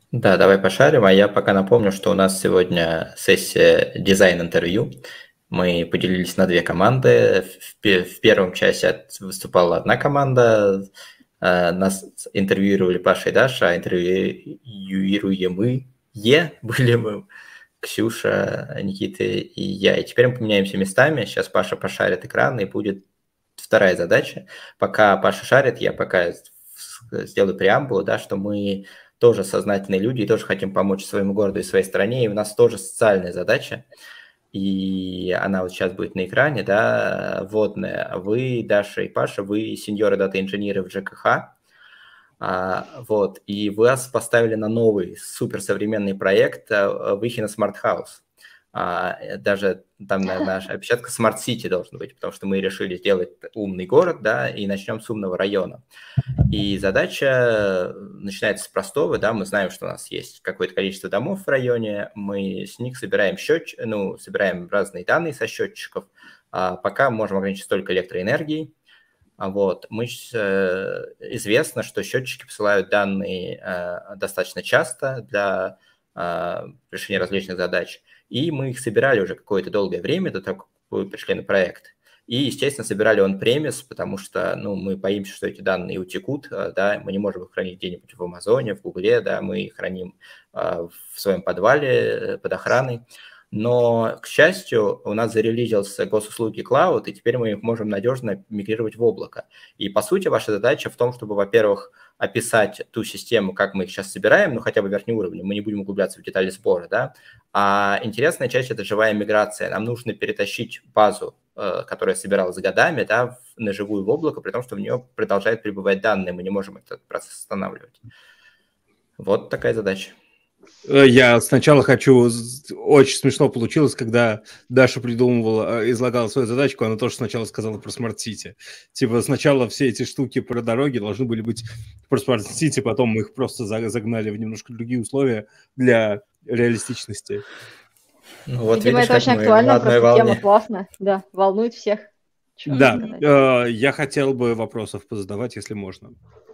Да, давай пошарим, а я пока напомню, что у нас сегодня сессия дизайн-интервью. Мы поделились на две команды. В первом часе выступала одна команда, нас интервьюировали Паша и Даша, а интервьюируемые были мы, Ксюша, Никита и я. И теперь мы поменяемся местами. Сейчас Паша пошарит экран, и будет вторая задача. Пока Паша шарит, я пока сделаю преамбулу, да, что мы тоже сознательные люди и тоже хотим помочь своему городу и своей стране, и у нас тоже социальная задача, и она вот сейчас будет на экране, да, вводная. Вы, Даша и Паша, вы сеньоры дата-инженеры в ЖКХ, вот, и вас поставили на новый суперсовременный проект Выхино Smart House. Даже там, наша опечатка Smart City должен быть, потому что мы решили сделать умный город, да, и начнем с умного района. И задача начинается с простого, да, мы знаем, что у нас есть какое-то количество домов в районе, мы с них собираем собираем разные данные со счетчиков, пока можем ограничить столько электроэнергии. Вот. Известно, что счетчики посылают данные достаточно часто для решения различных задач, и мы их собирали уже какое-то долгое время до того, как вы пришли на проект. И, естественно, собирали он-премис, потому что мы боимся, что эти данные утекут, да, мы не можем их хранить где-нибудь в Амазоне, в Гугле, да, мы их храним в своем подвале под охраной. Но, к счастью, у нас зарелизился госуслуги Cloud, и теперь мы их можем надежно мигрировать в облако. И, по сути, ваша задача в том, чтобы, во-первых, описать ту систему, как мы их сейчас собираем, ну, хотя бы верхний уровень, мы не будем углубляться в детали сбора, да. А интересная часть – это живая миграция. Нам нужно перетащить базу, которая собиралась годами, да, на живую в облако, при том, что в нее продолжают прибывать данные, мы не можем этот процесс останавливать. Вот такая задача. Я сначала хочу... Очень смешно получилось, когда Даша излагала свою задачку, она тоже сначала сказала про Smart City. Типа сначала все эти штуки про дороги должны были быть про Smart City, потом мы их просто загнали в немножко другие условия для реалистичности. Ну, вот видимо, видишь, это очень актуально, просто тема классная, да, волнует всех. Да, я хотел бы вопросов позадавать, если можно.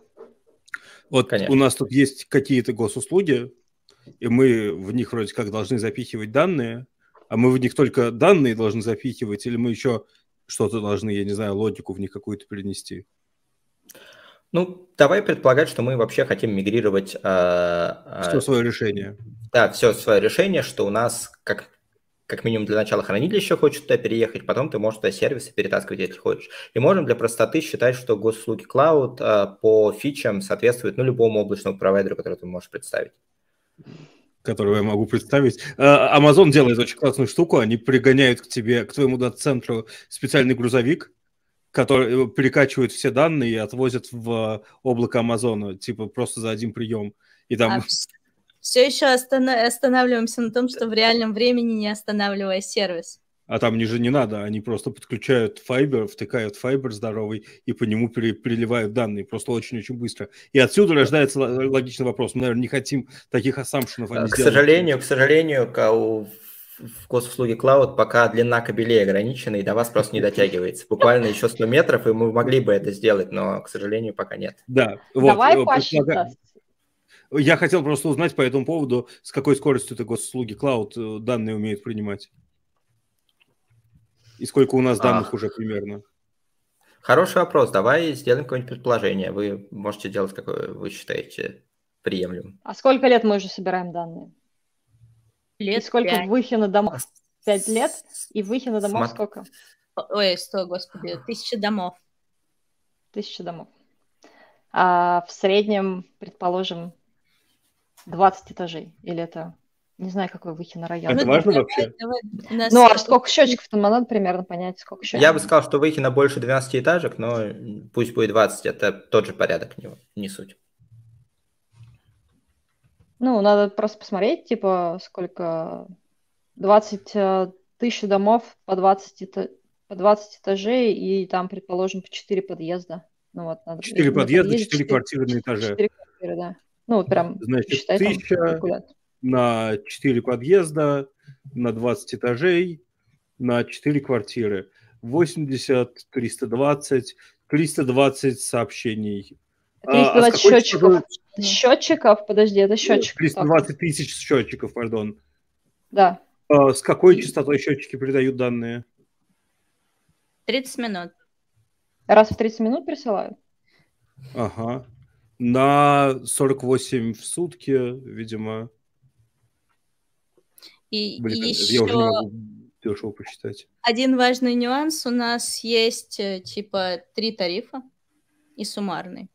Вот конечно. У нас тут есть какие-то госуслуги, и мы в них вроде как должны запихивать данные, а мы в них только данные должны запихивать, или мы еще что-то должны, я не знаю, логику в них какую-то перенести? Ну, давай предполагать, что мы вообще хотим мигрировать... Все свое решение. Да, все свое решение, что у нас как минимум для начала хранилище хочет туда переехать, потом ты можешь туда сервисы перетаскивать, если хочешь. И можем для простоты считать, что госуслуги Cloud по фичам соответствуют любому облачному провайдеру, который ты можешь представить. Которую я могу представить. Amazon делает очень классную штуку, они пригоняют к тебе, к твоему дата-центру специальный грузовик, который перекачивает все данные и отвозят в облако Амазона, типа просто за один прием. И там... Все еще останавливаемся на том, что в реальном времени не останавливая сервис. А там же не надо, они просто подключают файбер, втыкают файбер здоровый и по нему переливают данные, просто очень-очень быстро. И отсюда рождается логичный вопрос. Мы, наверное, не хотим таких ассампшенов. К сожалению, в госуслуге Cloud пока длина кабелей ограничена, и до вас просто не дотягивается. Буквально еще 100 метров, и мы могли бы это сделать, но, к сожалению, пока нет. Да. Давай посчитать. Я хотел просто узнать по этому поводу, с какой скоростью это госуслуги Cloud данные умеют принимать. И сколько у нас данных уже примерно? Хороший вопрос. Давай сделаем какое-нибудь предположение. Вы можете делать, какое вы считаете приемлемым. А сколько лет мы уже собираем данные? Лет и сколько 5. Выхино домов? 5 лет? И Выхино домов сколько? Ой, стой, господи, 1000 домов. 1000 домов. А в среднем, предположим, 20 этажей. Или это... Не знаю, какой Выхино район. Это важно вообще? Ну, а сколько счетчиков-то надо примерно понять, сколько счетчиков? Я бы сказал, что Выхино больше 12 этажек, но пусть будет 20, это тот же порядок, не суть. Ну, надо просто посмотреть, типа, сколько... 20 тысяч домов по 20 этажей, и там, предположим, по 4 подъезда. Ну, вот, надо... 4 подъезда, 4 квартиры на этаже. 4 квартиры, да. Ну, вот прям, значит, считай, 1000 на 4 подъезда, на 20 этажей, на 4 квартиры. 80, 320 сообщений. 320 счетчиков. Счетчиков? Подожди, это счетчик. 320 тысяч счетчиков, пардон. Да. С какой частотой счетчики передают данные? 30 минут. Раз в 30 минут присылают? Ага. На 48 в сутки, видимо. И я уже не могу дешево посчитать. Один важный нюанс. У нас есть типа 3 тарифа и суммарный.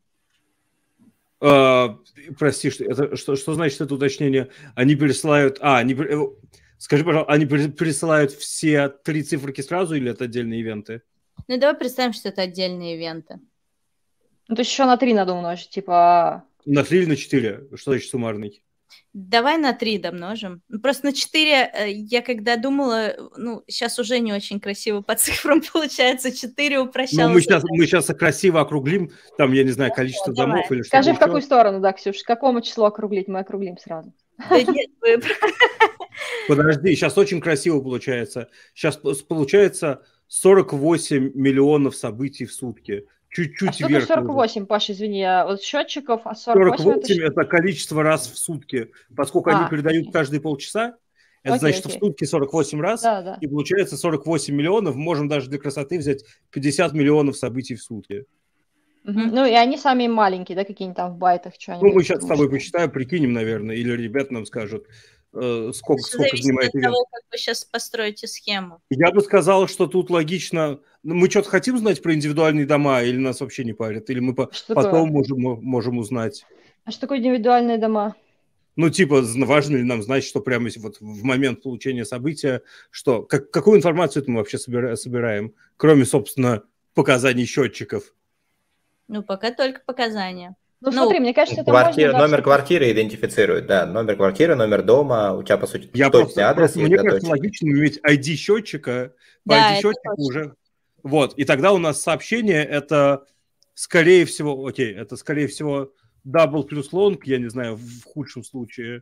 Прости, что значит это уточнение? Они пересылают... скажи, пожалуйста, они пересылают все 3 циферки сразу или это отдельные ивенты? Ну, давай представим, что это отдельные ивенты. Ну, то есть еще на 3 надо умножить, типа... На 3 или на 4? Что значит суммарный? Давай на 3 домножим. Просто на 4 я когда думала, сейчас уже не очень красиво по цифрам получается, 4 упрощалось. Мы сейчас красиво округлим, там, я не знаю, количество домов или что-то. Скажи, в какую сторону, да, Ксюш, к какому числу округлить? Мы округлим сразу. Да нет, Подожди, сейчас очень красиво получается. Сейчас получается 48 миллионов событий в сутки. Чуть-чуть вверх. 48, Паша, извини, вот счетчиков, 48 это количество раз в сутки. Поскольку они передают каждые полчаса, это значит, что в сутки 48 раз, и получается 48 миллионов. Можем даже для красоты взять 50 миллионов событий в сутки. Ну, и они сами маленькие, да, какие-нибудь там в байтах. Мы сейчас с тобой посчитаем, прикинем, наверное, или ребята нам скажут, сколько занимает ивент. Того, как вы сейчас построите схему. Я бы сказал, что тут логично. Мы что-то хотим знать про индивидуальные дома, или нас вообще не парят? Или мы потом можем узнать? А что такое индивидуальные дома? Ну, типа, важно ли нам знать, что прямо вот в момент получения события, что какую информацию это мы вообще собираем, кроме, собственно, показаний счетчиков? Ну, пока только показания. Ну, смотри, мне кажется, это можно... Номер квартиры идентифицирует, да. Номер квартиры, номер дома, у тебя, по сути, точный адрес. Мне кажется, логично иметь ID счетчика, по ID счетчику уже... Вот, и тогда у нас сообщение, это, скорее всего, это, скорее всего, double плюс long, я не знаю, в худшем случае.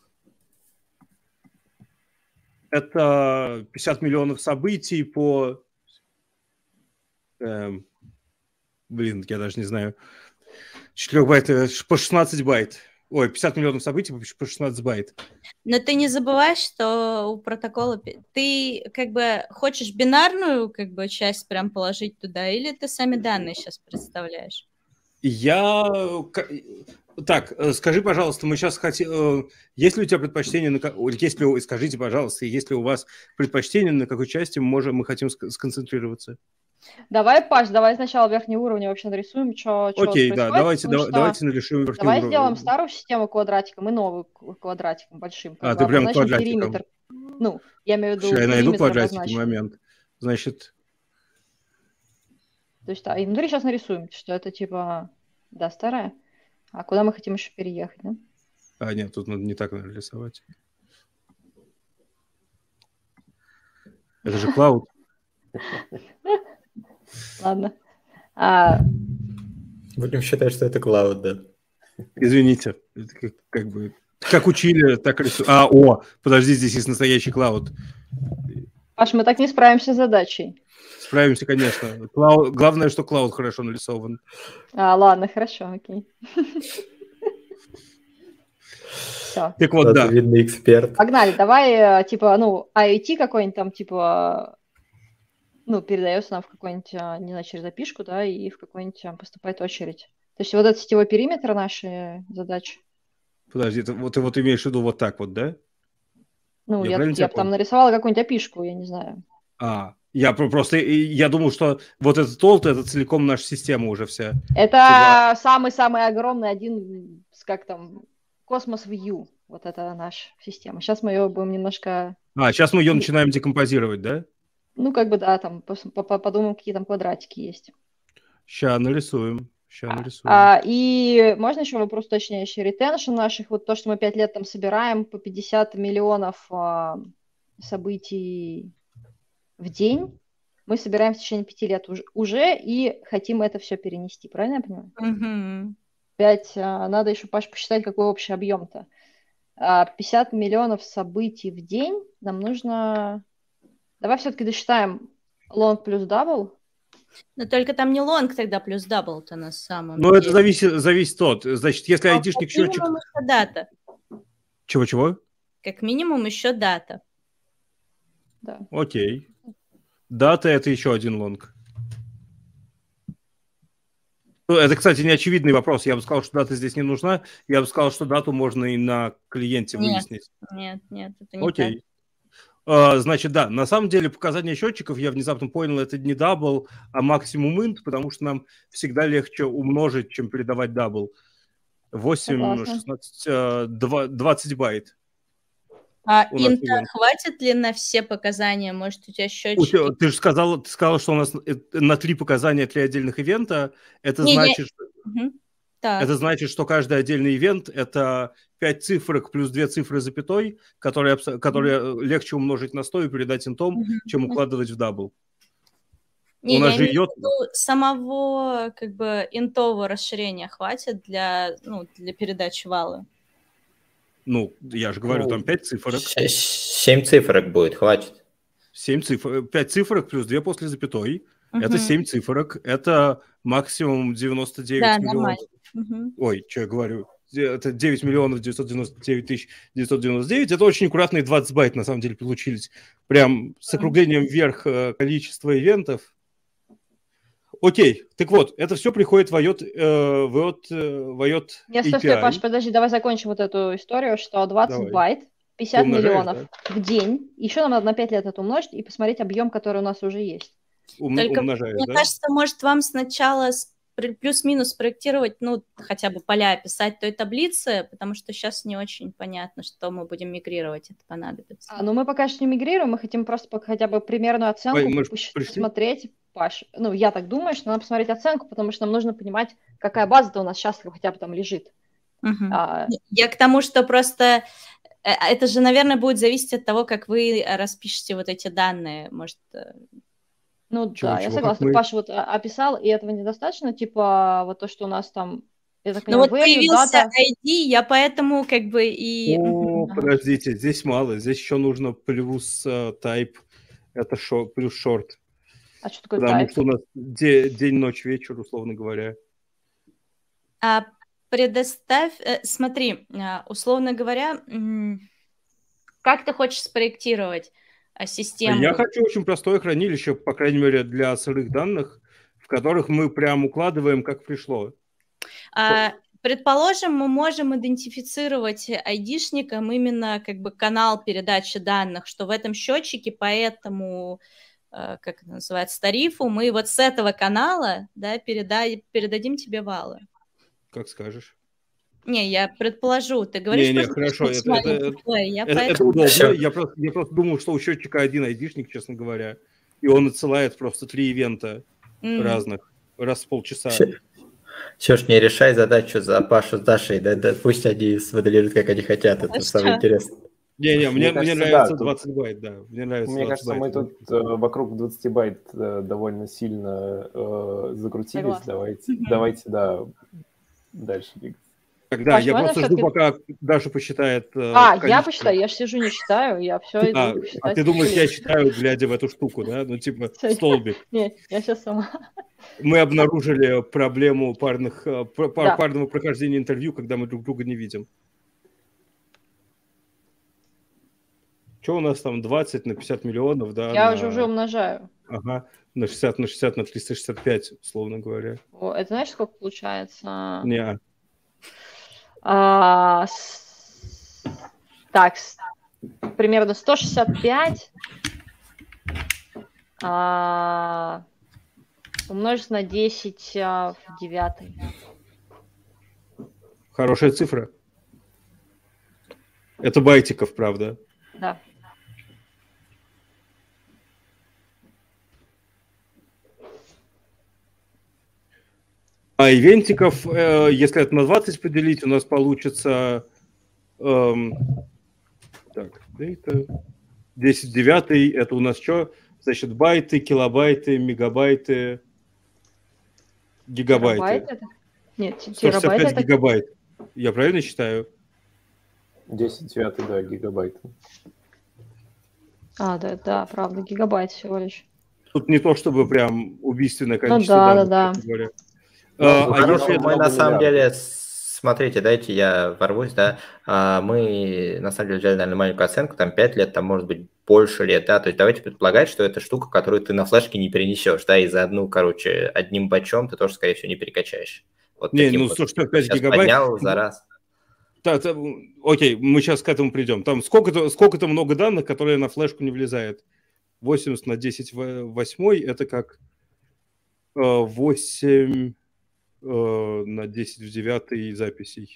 Это 50 миллионов событий по... я даже не знаю... 4 байт по 16 байт. Ой, 50 миллионов событий по 16 байт. Но ты не забывай, что у протокола ты как бы хочешь бинарную как бы часть прям положить туда, или ты сами данные сейчас представляешь? Так, скажи, пожалуйста, мы сейчас хотим... Есть ли у тебя предпочтение... Скажите, пожалуйста, есть ли у вас предпочтение, на какой части мы хотим сконцентрироваться? Давай, Паш, давай сначала верхний уровень вообще нарисуем, что происходит. Да, давайте нарисуем верхний уровень. Давай сделаем старую систему квадратиком и новую квадратиком большим. Ты прям квадратиком. Периметр. Ну, я имею в виду я найду квадратики, момент. Значит... То есть, и внутри сейчас нарисуем, что это типа, да, старая. А куда мы хотим еще переехать, да? Нет, тут надо не так нарисовать. Это же клауд. Ладно. Будем считать, что это клауд, да. Извините. Как учили, так рисуем. Подожди, здесь есть настоящий клауд. Паш, мы так не справимся с задачей. Справимся, конечно. Главное, что клауд хорошо нарисован. Ладно, хорошо, окей. Все. Так вот, да. Видный эксперт. Погнали, давай, типа, IoT какой-нибудь там, типа... передается нам в какой-нибудь, не знаю, через API-шку, да, и в какой-нибудь поступает очередь. То есть вот этот сетевой периметр нашей задачи. Подожди, ты вот имеешь в виду вот так вот, да? Я там нарисовала какую-нибудь API-шку, я не знаю. Я думал, что вот этот толт, это целиком наша система уже вся. Это самый-самый огромный один, как там, Cosmos View. Вот это наша система. Сейчас мы ее будем немножко... сейчас мы ее начинаем декомпозировать, да? Да, там подумаем, какие там квадратики есть. Сейчас нарисуем. И можно еще вопрос уточняющий? Ретеншн наших, вот то, что мы 5 лет там собираем по 50 миллионов событий в день, мы собираем в течение 5 лет уже и хотим это все перенести, правильно я понимаю? 5, надо еще, Паш, посчитать, какой общий объем-то. 50 миллионов событий в день нам нужно... Давай все-таки досчитаем long плюс double. Но только там не лонг тогда плюс дабл-то на самом деле. Ну, это зависит от. Значит, если айдишник счетчик... Как минимум еще дата. Чего-чего? Как минимум еще дата. Да. Окей. Дата – это еще один лонг. Это, кстати, не очевидный вопрос. Я бы сказал, что дата здесь не нужна. Я бы сказал, что дату можно и на клиенте выяснить. Нет, это не Окей. Значит, да, на самом деле показания счетчиков, я внезапно понял, это не дабл, а максимум int, потому что нам всегда легче умножить, чем передавать дабл. 8, 16, 20 байт. А инта хватит ли на все показания? Может, у тебя счетчики... Ты же сказала, что у нас на 3 показания 3 отдельных ивента. Это значит, это значит, что каждый отдельный ивент – это 5 цифрок плюс 2 цифры запятой, которые легче умножить на 100 и передать интом, чем укладывать в дабл. Не, я имею в виду самого как бы интового расширения хватит для передачи вала. Ну, я же говорю, там 5 цифрок. 7 цифрок будет, хватит. 7 цифрок, 5 цифрок плюс 2 после запятой. Это 7 цифрок. Это максимум 99 миллионов. Ой, что я говорю? Это 9 миллионов 999 тысяч 999. Это очень аккуратные 20 байт, на самом деле, получились. Прям с округлением вверх количества ивентов. Окей, так вот, это все приходит в IOT Нет, стой, Паш, подожди, давай закончим вот эту историю, что 20 байт, 50 миллионов в день, еще нам надо на 5 лет это умножить и посмотреть объем, который у нас уже есть. Только, мне кажется, может, вам сначала плюс-минус проектировать, хотя бы поля описать той таблице, потому что сейчас не очень понятно, что мы будем мигрировать, это понадобится. Ну, мы пока что не мигрируем, мы хотим просто хотя бы примерную оценку посмотреть. Паш, я так думаю, что надо посмотреть оценку, потому что нам нужно понимать, какая база-то у нас сейчас хотя бы там лежит. Я к тому, что просто это же, наверное, будет зависеть от того, как вы распишете вот эти данные, может... Я согласна. Паша вот описал, и этого недостаточно, типа вот то, что у нас там... вот появился ID, я поэтому как бы и... Подождите, здесь мало, здесь еще нужно плюс type, это плюс short. А что такое Потому type? что у нас день, ночь, вечер, условно говоря. Предоставь, смотри, условно говоря, как ты хочешь спроектировать систему? Я хочу очень простое хранилище, по крайней мере, для сырых данных, в которых мы прям укладываем, как пришло. Предположим, мы можем идентифицировать айдишником именно как бы канал передачи данных, что в этом счетчике по этому, как это называется, тарифу, мы вот с этого канала, да, передадим тебе валы. Как скажешь. Не, я предположу. Ты говоришь, не, хорошо, это удобно. Я просто думал, что у счетчика один айдишник, честно говоря, и он отсылает просто 3 ивента разных раз в полчаса. Все ж не решай задачу за Пашу с Дашей, да, пусть они смоделируют, как они хотят, это самое интересное. Мне нравится 20 байт, да. Мне кажется, мы тут вокруг 20 байт довольно сильно закрутились. Давайте, дальше двигаться. Тогда я просто жду, пока Даша посчитает... я посчитаю, я же сижу не считаю, я все иду считать. А ты думаешь, я считаю, глядя в эту штуку, да? Ну, типа, столбик. Нет, я сейчас сама. Мы обнаружили проблему парного прохождения интервью, когда мы друг друга не видим. Что у нас там 20 на 50 миллионов, да? Я уже умножаю. Ага, на 60 на 60 на 365, условно говоря. Это знаешь, сколько получается? Не. Так, примерно 165 умножить на 10 в 9. Хорошая цифра. Это байтиков, правда? Да. А ивентиков, если это на 20 поделить, у нас получится так, data, 10 в 9, это у нас что? Значит, байты, килобайты, мегабайты, гигабайты. Это? Нет, 165 терабайт гигабайт. Я правильно считаю? 10 в 9, да, гигабайт. Да, правда, гигабайт всего лишь. Тут не то, чтобы прям убийственное количество данных, честно говоря. Мы на самом деле, смотрите, дайте я ворвусь, да, мы на самом деле взяли, наверное, маленькую оценку, там 5 лет, там может быть больше лет, да, то есть давайте предполагать, что это штука, которую ты на флешке не перенесешь, да, и за одним батчом ты тоже, скорее всего, не перекачаешь. Вот не, ну 165 гигабайт. Поднял за раз. Окей, мы сейчас к этому придем. Там сколько-то много данных, которые на флешку не влезает. 80 на 10 в 8 это как 8 на 10 в 9 записей.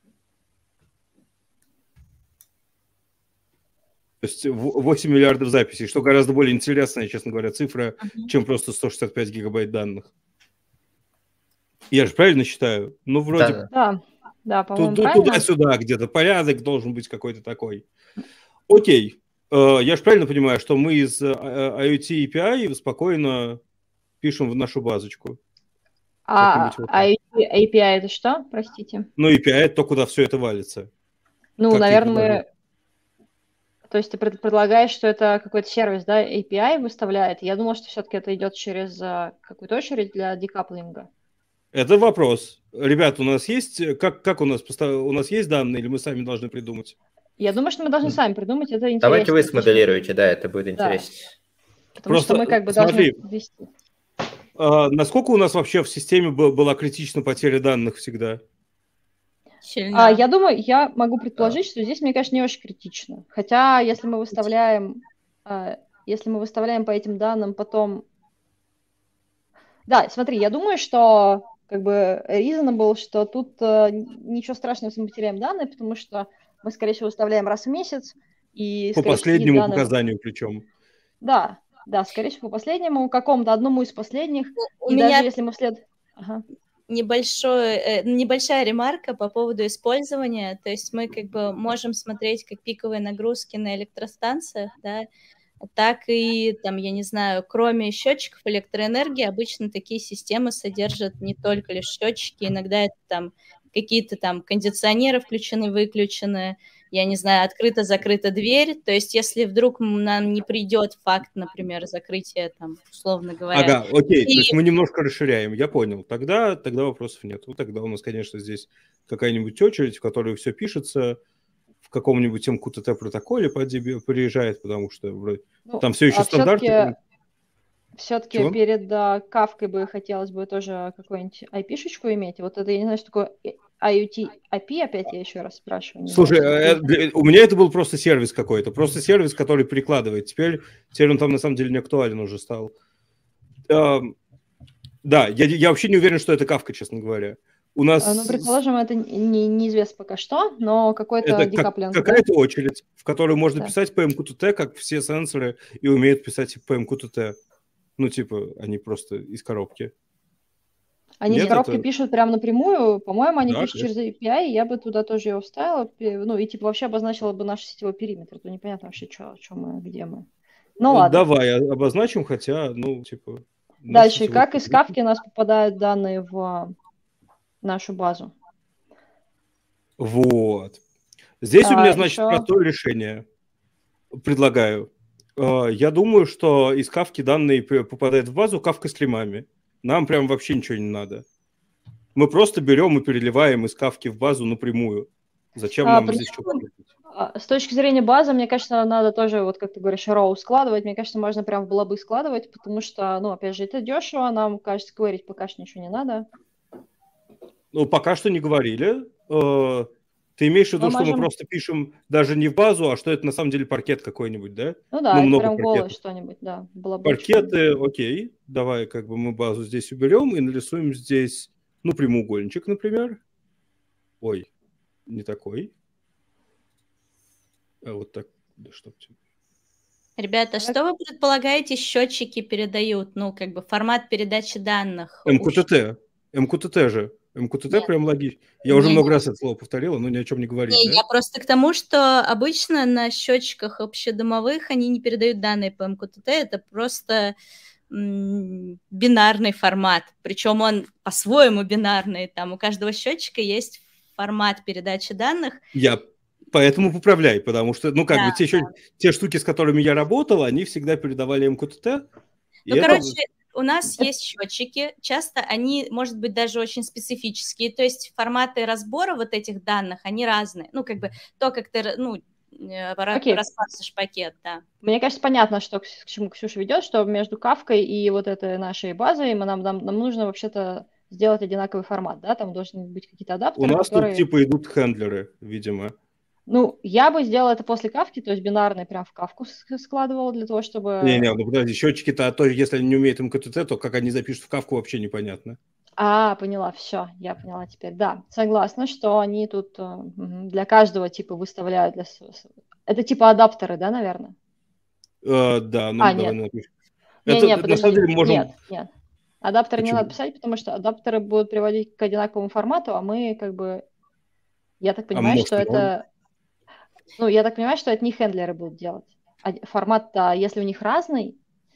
То есть 8 миллиардов записей, что гораздо более интересная, честно говоря, цифра, чем просто 165 гигабайт данных. Я же правильно считаю? Ну, вроде... Да, по-моему, правильно. Туда-сюда где-то порядок должен быть какой-то такой. Окей. Я же правильно понимаю, что мы из IoT API спокойно пишем в нашу базочку. IoT API это что? Простите. Ну, API это то, куда все это валится. Ну, наверное, то есть ты предлагаешь, что это какой-то сервис, да, API выставляет. Я думала, что все-таки это идет через какую-то очередь для декаплинга. Это вопрос. Ребят, у нас есть, как у нас есть данные, или мы сами должны придумать? Я думаю, что мы должны сами придумать, это интересно. Давайте вы смоделируете, да, это будет интереснее. Потому что мы как бы должны ввести. Насколько у нас вообще в системе была критична потеря данных всегда? Я думаю, я могу предположить, что здесь, мне кажется, не очень критично. Хотя, если мы выставляем по этим данным потом... Да, смотри, я думаю, что как бы reasonable, что тут ничего страшного, если мы потеряем данные, потому что мы, скорее всего, выставляем раз в месяц. И, по последнему показанию причем. Да, скорее всего, по последнему, какому-то одному из последних. И даже если мы вслед... Небольшая ремарка по поводу использования. То есть мы как бы можем смотреть как пиковые нагрузки на электростанциях, да, так и, там, я не знаю, кроме счетчиков электроэнергии, обычно такие системы содержат не только лишь счетчики, иногда это там какие-то там кондиционеры включены-выключены, я не знаю, открыта-закрыта дверь, то есть если вдруг нам не придет факт, например, закрытия, там, условно говоря. Ага, окей, то есть мы немножко расширяем, я понял, тогда вопросов нет. Вот тогда у нас, конечно, здесь какая-нибудь очередь, в которой все пишется, в каком-нибудь MQTT протоколе приезжает, потому что вроде там все еще стандарты. Все-таки перед кавкой бы хотелось бы тоже какую-нибудь IP-шечку иметь. Вот это, я не знаю, что такое IoT IP, опять я еще раз спрашиваю. Слушай, у меня это был просто сервис какой-то, просто сервис, который перекладывает. Теперь он там на самом деле не актуален уже стал. Да, я вообще не уверен, что это кавка, честно говоря. У нас... Ну, предположим, это неизвестно пока что, но какой-то декаплинг. Какая-то очередь, в которой можно писать по MQTT, как все сенсоры и умеют писать по MQTT. Ну, типа, они просто из коробки. Они из коробки пишут прямо напрямую. По-моему, они пишут через API, я бы туда тоже его вставила. Ну, и типа вообще обозначила бы наш сетевой периметр. То непонятно вообще, что мы, где мы. Ну, ладно. Давай обозначим, хотя, ну, типа... Дальше, как из кавки у нас попадают данные в нашу базу? Вот. Здесь у меня, значит, простое решение. Предлагаю. Я думаю, что из кавки данные попадают в базу кавка стримами. Нам прям вообще ничего не надо. Мы просто берем и переливаем из кавки в базу напрямую. Зачем нам здесь что-то делать? С точки зрения базы, мне кажется, надо тоже, вот как ты говоришь, роу складывать. Мне кажется, можно прям в блобы складывать, потому что, ну, опять же, это дешево. Нам, кажется, кварить пока что ничего не надо. Ну, пока что не говорили. Ты имеешь в виду, что мы просто пишем даже не в базу, а что это на самом деле паркет какой-нибудь, да? Ну да, это прям голое что-нибудь, да. Паркеты, окей. Давай как бы мы базу здесь уберем и нарисуем здесь, ну, прямоугольничек, например. Ой, не такой. А вот так, да чтоб тебе. Ребята, что вы предполагаете, счетчики передают? Ну, как бы формат передачи данных. MQTT. MQTT же. МКТТ прям логично. Я уже много раз это слово повторила, но ни о чем не говорила. Да? Я просто к тому, что обычно на счетчиках общедомовых они не передают данные по МКТТ, это просто бинарный формат. Причем он по-своему бинарный. Там у каждого счетчика есть формат передачи данных. Я поэтому поправляй, потому что, ну, как бы те штуки, с которыми я работал, они всегда передавали МКТТ. Ну, короче, у нас есть счетчики, часто они, может быть, даже очень специфические, то есть форматы разбора вот этих данных, они разные, ну, как бы то, как ты, распарсишь пакет, да. Мне кажется, понятно, что к чему Ксюша ведет, что между Кавкой и вот этой нашей базой нам нужно вообще-то сделать одинаковый формат, да, там должны быть какие-то адаптеры, у нас тут типа идут хендлеры, видимо. Ну, я бы сделала это после Кавки, то есть бинарный прям в Кавку складывала для того, чтобы... Не-не, ну подожди, счетчики-то, а то если они не умеют МКТТ, то как они запишут в Кавку, вообще непонятно. Поняла, все, я поняла теперь. Да, согласна, что они тут для каждого типа выставляют. Это типа адаптеры, да, наверное? Да, ну нет. напишем. Нет, на самом деле можем... Нет. Адаптеры не надо писать, потому что адаптеры будут приводить к одинаковому формату, а мы как бы... Я так понимаю, что это... Ну, я так понимаю, что это не хендлеры будут делать. Формат-то, если у них разный,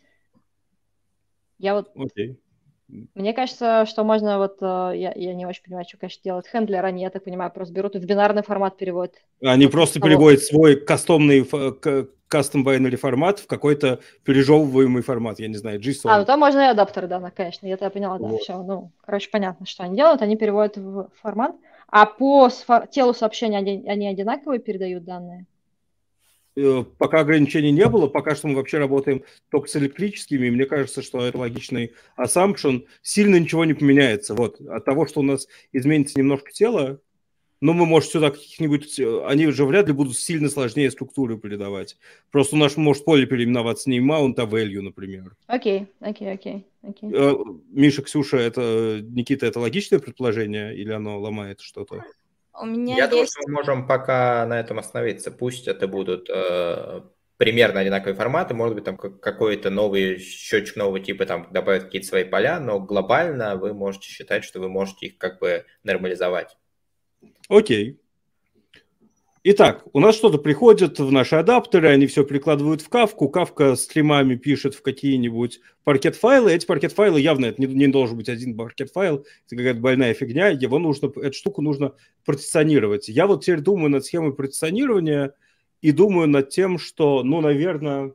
я вот... Окей. Мне кажется, что можно вот... Я не очень понимаю, что, конечно, делают хендлеры. Они, я так понимаю, просто берут и в бинарный формат переводят. Они просто переводят свой кастомный custom-binary формат в какой-то пережевываемый формат, я не знаю, JSON. Ну там можно и адаптеры, да, конечно. Я поняла, да, все. Ну, короче, понятно, что они делают. Они переводят в формат. А по телу сообщения они одинаковые передают данные? Пока ограничений не было, пока что мы вообще работаем только с электрическими, и мне кажется, что это логичный assumption. Сильно ничего не поменяется. Вот. От того, что у нас изменится немножко тело, но мы, может, сюда каких-нибудь... Они уже вряд ли будут сильно сложнее структуры передавать. Просто у нас может поле переименоваться не mount, а value, например. Окей. Миша, Ксюша, Никита, это логичное предположение или оно ломает что-то? Я думаю, что мы можем пока на этом остановиться. Пусть это будут примерно одинаковые форматы, может быть, там какой-то новый счетчик нового типа там добавит какие-то свои поля, но глобально вы можете считать, что вы можете их как бы нормализовать. Окей. Итак, у нас что-то приходит в наши адаптеры, они все прикладывают в Кавку, Кавка стримами пишет в какие-нибудь паркет-файлы. Эти паркет-файлы явно, это не должен быть один паркет-файл, это какая-то больная фигня, эту штуку нужно партиционировать. Я вот теперь думаю над схемой партиционирования и думаю над тем, что, ну, наверное,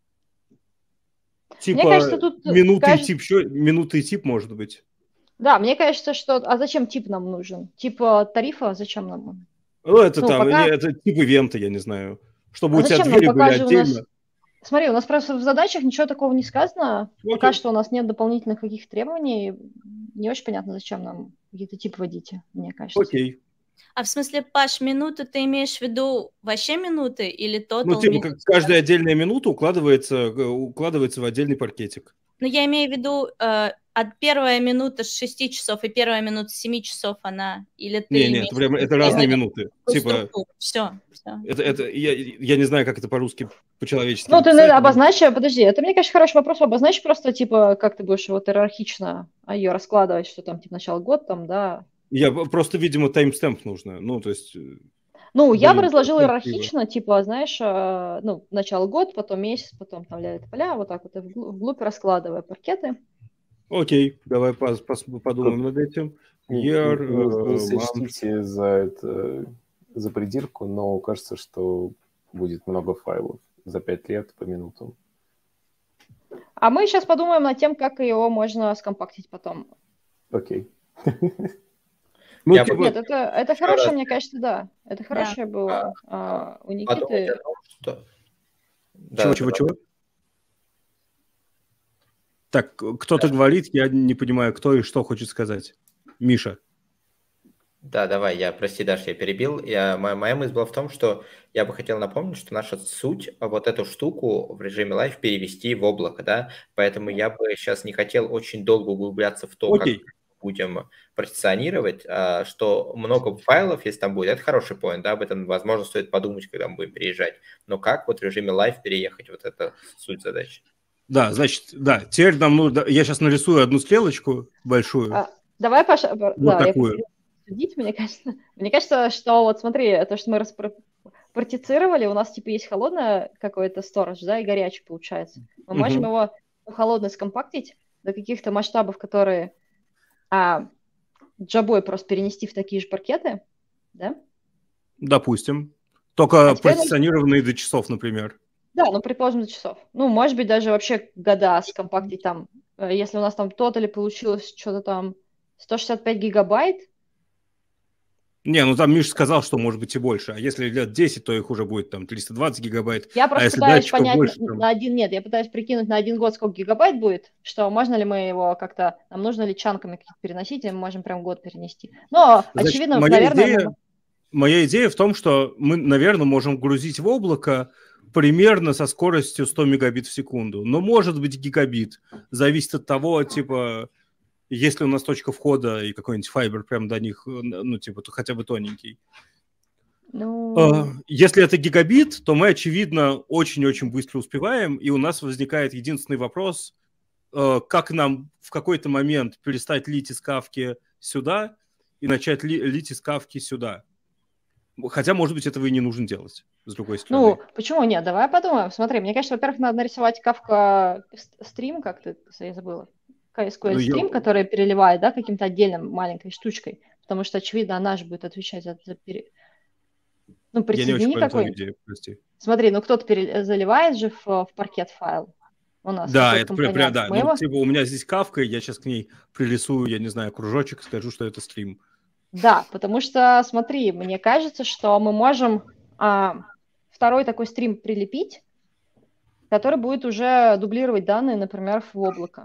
типа мне кажется, тут минуты и тип может быть. Да, мне кажется, что... А зачем тип нам нужен? Тип тарифа зачем нам нужен? Ну, это тип ивента, я не знаю. Чтобы у тебя двери были отдельно. Смотри, у нас просто в задачах ничего такого не сказано. Пока что у нас нет дополнительных каких-то требований. Не очень понятно, зачем нам какие-то типы вводить, мне кажется. Окей. А в смысле, Паш, минуты ты имеешь в виду вообще минуты или total? Ну, типа, как каждая отдельная минута укладывается в отдельный паркетик. Ну, я имею в виду, от первая минута с 6 часов и первая минута с 7 часов она... Или ты это разные минуты. Типа, все. Я не знаю, как это по-русски, по-человечески. Ну, ты обозначь, подожди, это, мне кажется, хороший вопрос. Обозначь просто, типа, как ты будешь вот иерархично ее раскладывать, что там, типа, начало года, там, да. Я просто, видимо, таймстемп нужно, ну, то есть... Ну, я бы разложила иерархично, типа, знаешь, начало года, потом месяц, потом там поля, вот так вот, вглубь раскладывая паркеты. Окей, давай подумаем над этим. Не сочтите за придирку, но кажется, что будет много файлов за 5 лет по минутам. А мы сейчас подумаем над тем, как его можно скомпактить потом. Окей. Нет, это хорошее, мне кажется, да. Это хорошее было у Никиты. Чего? Так, кто-то говорит, я не понимаю, кто и что хочет сказать. Миша. Да, давай, прости, Даша, я перебил. Моя мысль была в том, что я бы хотел напомнить, что наша суть вот эту штуку в режиме лайв перевести в облако, да, поэтому я бы сейчас не хотел очень долго углубляться в то, как будем партиционировать, что много файлов, если там будет, это хороший поинт, да, об этом, возможно, стоит подумать, когда мы будем переезжать, но как вот в режиме лайв переехать, вот это суть задачи. Да, значит, да, теперь нам нужно, я сейчас нарисую одну стрелочку большую. Давай, Паша, вот такую. Мне кажется, что вот смотри, то, что мы партицировали, у нас типа есть холодное какое-то storage, да, и горячий получается. Мы можем его холодно скомпактить до каких-то масштабов, которые джабой просто перенести в такие же паркеты, да? Допустим. Только партиционированные до часов, например. Да, ну, предположим, за часов. Ну, может быть, даже вообще года скомпактить там. Если у нас там тотали получилось что-то там 165 гигабайт. Не, ну там Миша сказал, что может быть и больше. А если лет 10, то их уже будет там 320 гигабайт. Я просто если пытаюсь понять больше, на один... Нет, я пытаюсь прикинуть на 1 год, сколько гигабайт будет, что можно ли мы его как-то... Нам нужно ли чанками каких-то переносить, или мы можем прям год перенести. Но, значит, очевидно, наверное... Моя идея в том, что мы, наверное, можем грузить в облако примерно со скоростью 100 мегабит в секунду. Но может быть гигабит. Зависит от того, типа, есть ли у нас точка входа и какой-нибудь файбер прям до них, ну, типа, хотя бы тоненький. Если это гигабит, то мы, очевидно, очень-очень быстро успеваем, и у нас возникает единственный вопрос, как нам в какой-то момент перестать лить из кавки сюда и начать лить из кавки сюда. Хотя, может быть, этого и не нужно делать, с другой стороны. Ну, почему нет? Давай подумаем. Смотри, мне кажется, во-первых, надо нарисовать Kafka стрим, как ты, я забыла. SQL стрим, который переливает, да, каким-то отдельным маленькой штучкой, потому что, очевидно, она же будет отвечать за Ну, присоедини какой-нибудь. Смотри, ну кто-то заливает же в паркет файл. У нас да, это прям, да. Ну, типа, у меня здесь Kafka, я сейчас к ней пририсую, я не знаю, кружочек, скажу, что это стрим. Да, потому что, смотри, мне кажется, что мы можем второй такой стрим прилепить, который будет уже дублировать данные, например, в облако.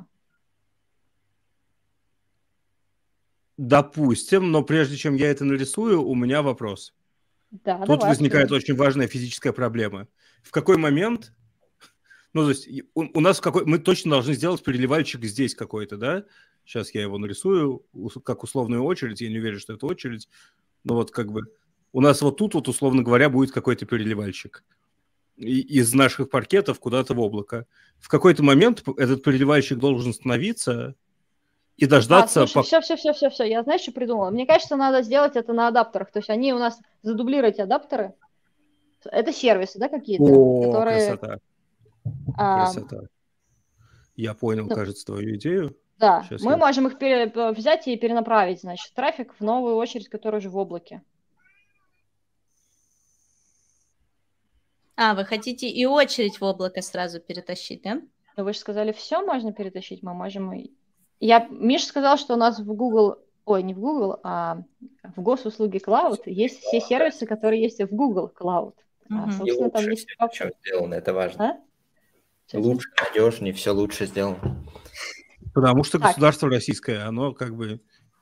Допустим, но прежде чем я это нарисую, у меня вопрос. Да, тут возникает очень важная физическая проблема. В какой момент... Ну, то есть у нас мы точно должны сделать переливальщик здесь какой-то, да? Сейчас я его нарисую как условную очередь. Я не уверен, что это очередь. Но вот как бы у нас вот тут вот, условно говоря, будет какой-то переливальщик из наших паркетов куда-то в облако. В какой-то момент этот переливальщик должен становиться и дождаться... Слушай, все. Я, знаешь, что придумала? Мне кажется, надо сделать это на адаптерах. То есть они у нас задублировать адаптеры. Это сервисы, да, какие-то? Которые... красота. Я понял, кажется, твою идею. Да, сейчас мы можем их взять и перенаправить, значит, трафик в новую очередь, которая уже в облаке. Вы хотите и очередь в облако сразу перетащить, да? Ну, вы же сказали, все можно перетащить, мы можем... Миша сказал, что у нас в Google... Ой, не в Google, а в госуслуге Cloud есть все сервисы, которые есть в Google Cloud. Собственно, там есть... Все сделано, это важно. Лучше, надежнее, все лучше сделано. Потому что государство российское, оно как бы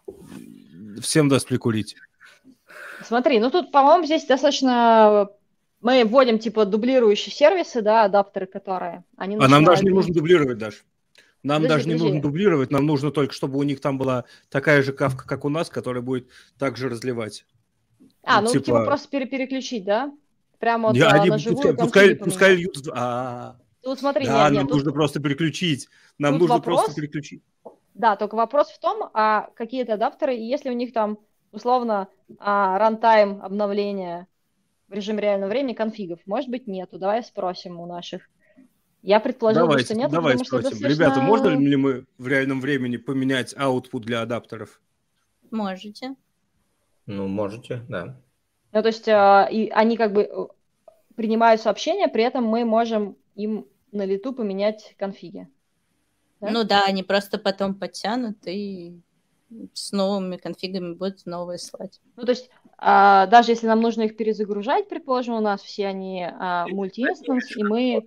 всем даст прикурить. Смотри, ну тут, по-моему, здесь достаточно... Мы вводим, типа, дублирующие сервисы, да, адаптеры, которые... Они нам даже не нужно дублировать, даже. Нам даже не нужно дублировать, нам нужно только, чтобы у них там была такая же кавка, как у нас, которая будет также разливать. Типа просто переключить, да? Прямо вот на живую пускай льют... Тут смотри, да, нам нужно просто переключить. Нам нужно просто переключить. Да, только вопрос в том, какие-то адаптеры, и если у них там, условно, рантайм обновления в режиме реального времени конфигов, может быть, нету. Давай спросим у наших. Я предположила, что нет. Давай спросим. Ребята, можно ли мы в реальном времени поменять output для адаптеров? Можете. Ну, можете, да. Ну, то есть и они как бы принимают сообщения, при этом мы можем им на лету поменять конфиги. Да? Ну да, они просто потом подтянут и с новыми конфигами будут новые слать. Ну, то есть даже если нам нужно их перезагружать, предположим, у нас все они мульти-инстанс, и мы...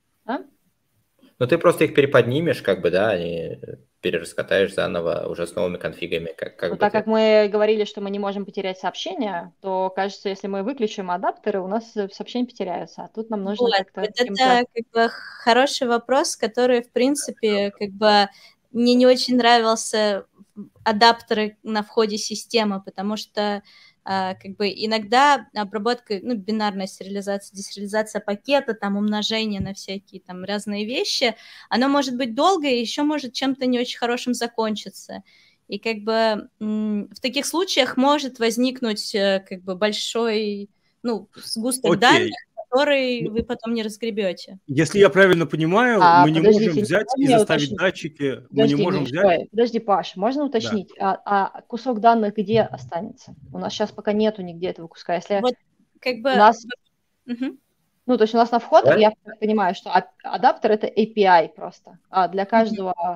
Ну, ты просто их переподнимешь, как бы, да, и перераскатаешь заново уже с новыми конфигами. Как мы говорили, что мы не можем потерять сообщения, то, кажется, если мы выключим адаптеры, у нас сообщения потеряются. А тут нам нужно как-то... Это как бы хороший вопрос, который, в принципе, как бы мне не очень нравился адаптеры на входе системы, потому что как бы иногда обработка, бинарная сериализация, десериализация пакета, там умножение на всякие там разные вещи, оно может быть долгое и еще может чем-то не очень хорошим закончиться. И как бы в таких случаях может возникнуть как бы большой, сгусток данных, который вы потом не разгребете. Если я правильно понимаю, мы не можем взять и заставить датчики. Мы не можем взять. Подожди, Паш, можно уточнить, кусок данных где останется? У нас сейчас пока нету нигде этого куска. Если вот как бы у нас... Ну, то есть у нас на вход, я понимаю, что адаптер — это API просто. А для каждого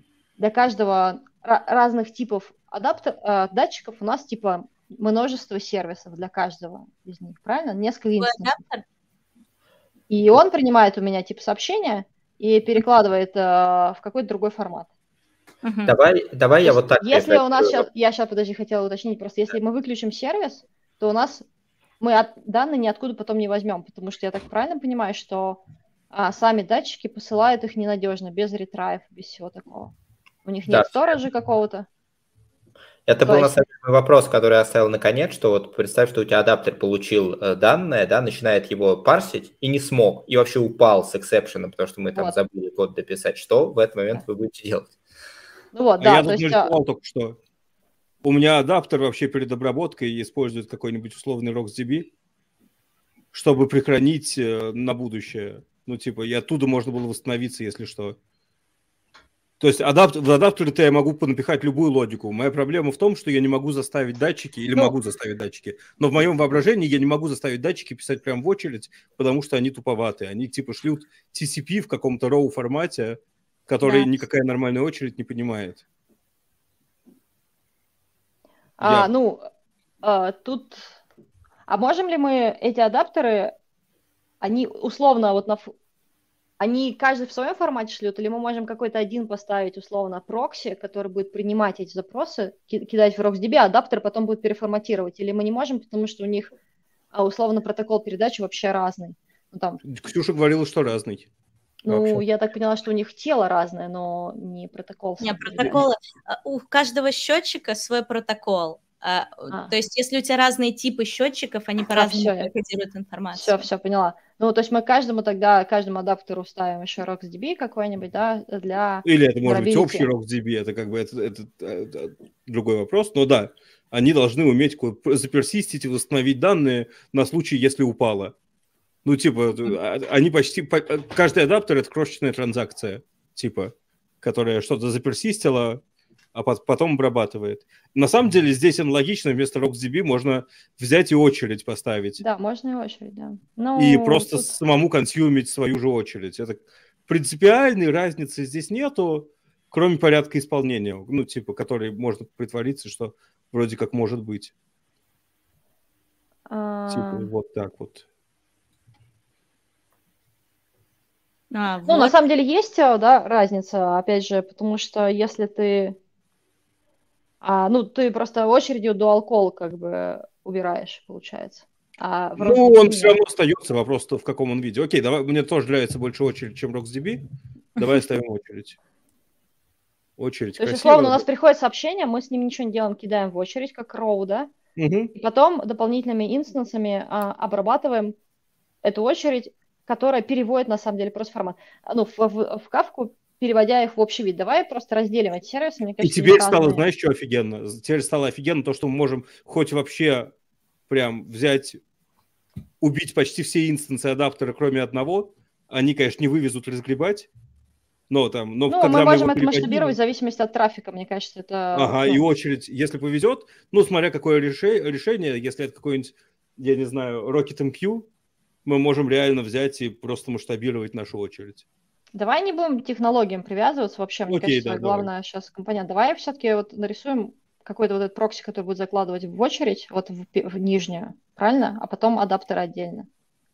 разных типов датчиков у нас типа множество сервисов для каждого из них, правильно? Несколько инстансов. И он принимает у меня тип сообщения и перекладывает в какой-то другой формат. Давай я вот так... Если у нас сейчас... Я сейчас, подожди, хотела уточнить. Просто если мы выключим сервис, то у нас... Мы данные ниоткуда потом не возьмем, потому что я так правильно понимаю, что сами датчики посылают их ненадежно, без ретраев, без всего такого. У них нет стоража какого-то. Это был, на самом деле, вопрос, который я оставил наконец, что вот представь, что у тебя адаптер получил данные, да, начинает его парсить и не смог, и вообще упал с эксепшеном, потому что мы там забыли код дописать. Что в этот момент вы будете делать? Ну вот, да, я тут нарисовал только что. У меня адаптер вообще перед обработкой использует какой-нибудь условный RocksDB, чтобы прихранить на будущее. Ну, типа, и оттуда можно было восстановиться, если что. То есть в адаптере-то я могу понапихать любую логику. Моя проблема в том, что я не могу заставить датчики, или могу заставить датчики, но в моем воображении я не могу заставить датчики писать прямо в очередь, потому что они туповатые. Они типа шлют TCP в каком-то RAW формате, который никакая нормальная очередь не понимает. Тут... А можем ли мы эти адаптеры, они условно вот они каждый в своем формате шлют, или мы можем какой-то один поставить условно прокси, который будет принимать эти запросы, кидать в RocksDB, а адаптер потом будет переформатировать? Или мы не можем, потому что у них условно протокол передачи вообще разный? Ну, там... Ксюша говорила, что разный. Ну, вообще. Я так поняла, что у них тело разное, но не протокол. Не, протоколы. У каждого счетчика свой протокол. То есть, если у тебя разные типы счетчиков, они по-разному кодируют информацию. Все, поняла. Ну, то есть мы каждому адаптеру ставим еще RocksDB какой-нибудь, да, для... Или это может быть общий RocksDB, это как бы это другой вопрос, но да, они должны уметь заперсистить и восстановить данные на случай, если упало. Ну, типа, они почти... Каждый адаптер — это крошечная транзакция, типа, которая что-то заперсистила, а потом обрабатывает. На самом деле здесь аналогично, вместо RocksDB можно взять и очередь поставить. Да, можно и очередь, да. И просто самому консюмить свою же очередь. Это принципиальной разницы здесь нету, кроме порядка исполнения, ну, типа, который можно притвориться, что вроде как может быть. Типа, вот так вот. Ну, на самом деле есть, да, разница, опять же, потому что если ты... ты просто очередью dual call как бы убираешь, получается. Он все равно остается, вопрос, в каком он виде. Окей, давай, мне тоже нравится больше очередь, чем RocksDB. Давай оставим очередь. Очередь красивая. То есть, условно, у нас приходит сообщение, мы с ним ничего не делаем, кидаем в очередь, как row, да? И потом дополнительными инстансами обрабатываем эту очередь, которая переводит, на самом деле, просто формат. Ну, в кавку, переводя их в общий вид. Давай просто разделим эти сервисы. Мне кажется, и теперь стало, знаешь, что офигенно? Теперь стало офигенно то, что мы можем хоть вообще прям взять, убить почти все инстансы адаптера, кроме одного. Они, конечно, не вывезут разгребать. Но мы можем это масштабировать в зависимости от трафика, мне кажется, это... и очередь, если повезет, смотря какое решение, если это какой-нибудь, я не знаю, RocketMQ, мы можем реально взять и просто масштабировать нашу очередь. Давай не будем к технологиям привязываться вообще, мне кажется, главное сейчас компонент. Давай все-таки вот нарисуем какой-то вот этот прокси, который будет закладывать в очередь, вот в нижнюю, правильно? А потом адаптеры отдельно.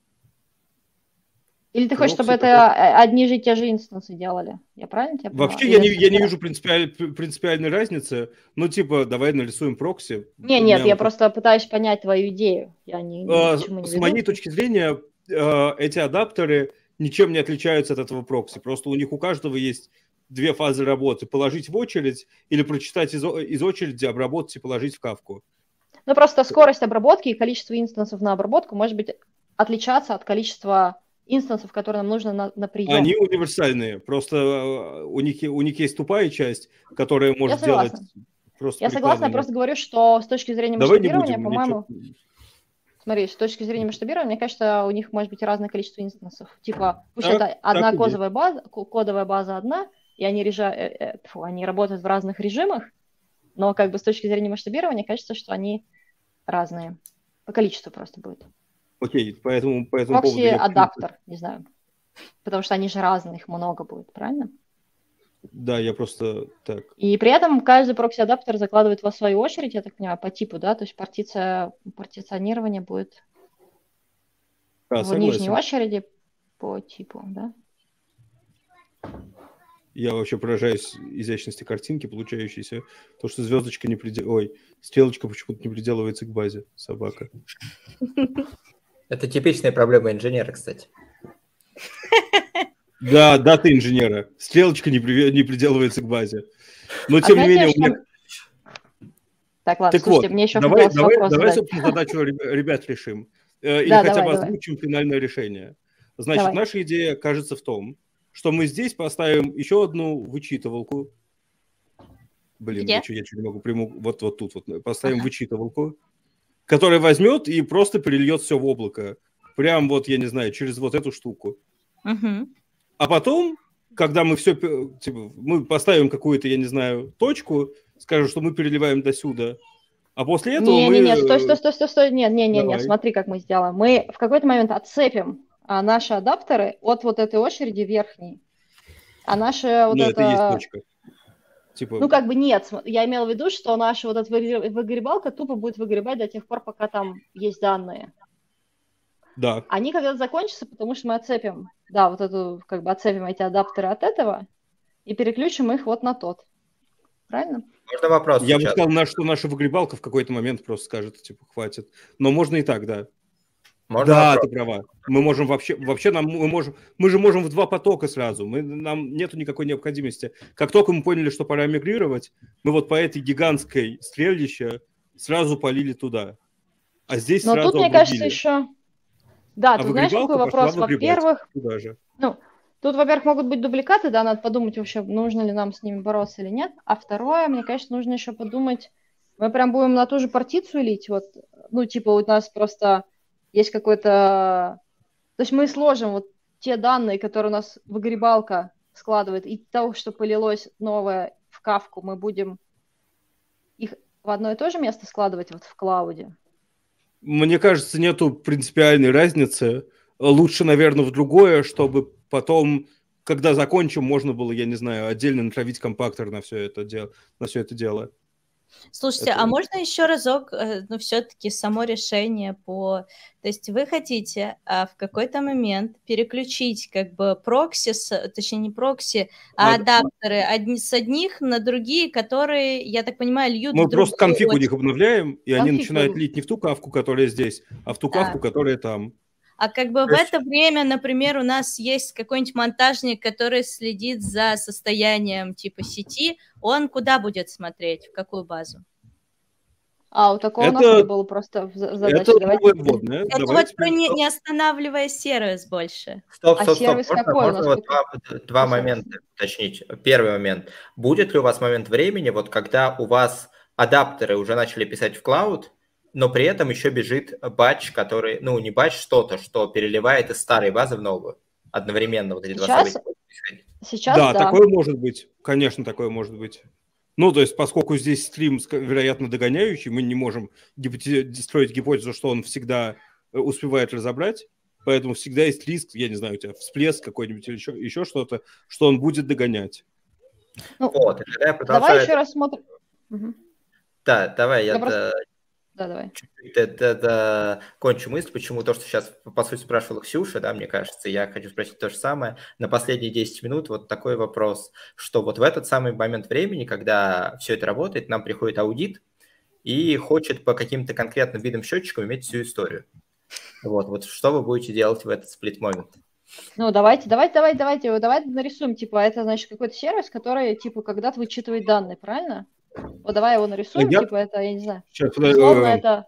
Или ты хочешь, чтобы это одни же и те же инстансы делали? Я правильно тебя поняла? Вообще я не вижу принципиальной разницы. Ну, типа, давай нарисуем прокси. Нет, я просто пытаюсь понять твою идею. Я с моей точки зрения, эти адаптеры ничем не отличаются от этого прокси. Просто у них у каждого есть две фазы работы. Положить в очередь или прочитать из очереди, обработать и положить в кавку. Ну, просто скорость обработки и количество инстансов на обработку может быть отличаться от количества инстансов, которые нам нужно на прием. Они универсальные. Просто у них есть тупая часть, которая может делать... Я согласна, я просто говорю, что с точки зрения масштабирования, по-моему... Смотри, с точки зрения масштабирования, мне кажется, у них может быть разное количество инстансов. Типа, пусть это одна кодовая база одна, и они работают в разных режимах, но как бы с точки зрения масштабирования кажется, что они разные. По количеству просто будет. Окей, по этому поводу... Прокси-адаптер, не знаю. Потому что они же разные, их много будет, правильно? Да, я просто так... И при этом каждый прокси-адаптер закладывает во свою очередь, я так понимаю, по типу, да? То есть партиционирование будет в нижней очереди по типу, да? Я вообще поражаюсь изящности картинки, получающейся. То, что звездочка не стрелочка почему-то не приделывается к базе. Собака. Это типичная проблема инженера, кстати. Да, ты инженера. Стрелочка не приделывается к базе. Но, тем не менее, у меня... Так, ладно, слушайте, мне еще хотелось вопрос Давай, собственно, задачу ребят решим. Или хотя бы озвучим финальное решение. Значит, наша идея, кажется, в том, что мы здесь поставим еще одну вычитывалку. Блин, я что не могу приму. Вот тут вот поставим вычитывалку, которая возьмет и просто перельет все в облако. Прям вот, я не знаю, через вот эту штуку. А потом, когда мы все, типа, мы поставим какую-то, я не знаю, точку, скажем, что мы переливаем до сюда, а после этого Не, стой, нет, смотри, как мы сделаем. Мы в какой-то момент отцепим наши адаптеры от вот этой очереди верхней. А наша вот это есть точка. Типа... Ну, как бы нет. Я имела в виду, что наша вот эта выгребалка тупо будет выгребать до тех пор, пока там есть данные. Да. Они когда-то закончатся, потому что мы отцепим, да, вот эту, как бы отцепим эти адаптеры от этого и переключим их вот на тот. Правильно? Можно вопрос? Я бы сказал, что наша выгребалка в какой-то момент просто скажет, типа, хватит. Но можно и так, да. Можно да, вопрос? Ты права. Мы можем вообще мы же можем в два потока сразу. Нам нету никакой необходимости. Как только мы поняли, что пора мигрировать, мы вот по этой гигантской стрельбище сразу полили туда. А здесь но сразу тут, мне кажется, еще... Да, тут знаешь, какой вопрос? Во-первых, тут, во-первых, могут быть дубликаты, да, надо подумать вообще, нужно ли нам с ними бороться или нет. А второе, мне, конечно, нужно еще подумать, мы прям будем на ту же партицию лить, вот, ну, типа, у нас просто есть какой-то... То есть мы сложим вот те данные, которые у нас выгребалка складывает, и того, что полилось новое в Kafka, мы будем их в одно и то же место складывать вот в клауде. Мне кажется, нету принципиальной разницы. Лучше, наверное, в другое, чтобы потом, когда закончим, можно было, я не знаю, отдельно натравить компактор на все это дело. Слушайте, а можно еще разок, ну, все-таки само решение по... То есть вы хотите в какой-то момент переключить как бы прокси, точнее не прокси, а адаптеры с одних на другие, которые, я так понимаю, льют мы просто конфиг у них обновляем, и они начинают лить не в ту кавку, которая здесь, а в ту кавку, которая там. А как бы в это время, например, у нас есть какой-нибудь монтажник, который следит за состоянием типа сети, он куда будет смотреть, в какую базу? А, у такого у нас не было просто в задаче. Это вот про не останавливая сервис больше. Стоп. Можно вот два момента уточнить. Первый момент. Будет ли у вас момент времени, вот когда у вас адаптеры уже начали писать в клауд, но при этом еще бежит батч, который, ну, не батч, что-то, что переливает из старой базы в новую. Одновременно вот эти два события. Сейчас, да, такое может быть. Конечно, такое может быть. Ну, то есть, поскольку здесь стрим, вероятно, догоняющий, мы не можем строить гипотезу, что он всегда успевает разобрать, поэтому всегда есть риск, я не знаю, у тебя всплеск какой-нибудь или еще что-то, что он будет догонять. Ну, вот, давай еще рассмотрим. Да, давай я... Да, давай. Это кончу мысль, почему то, что сейчас, по сути, спрашивала Ксюша, да, мне кажется, я хочу спросить то же самое. На последние 10 минут вот такой вопрос, что вот в этот самый момент времени, когда все это работает, нам приходит аудит и хочет по каким-то конкретным видам счетчиков иметь всю историю. Вот что вы будете делать в этот сплит-момент? Ну, давайте нарисуем, типа, это, значит, какой-то сервис, который, типа, когда-то вычитывает данные, правильно? Вот давай его нарисуем, типа это, я не знаю. Сейчас, условно это...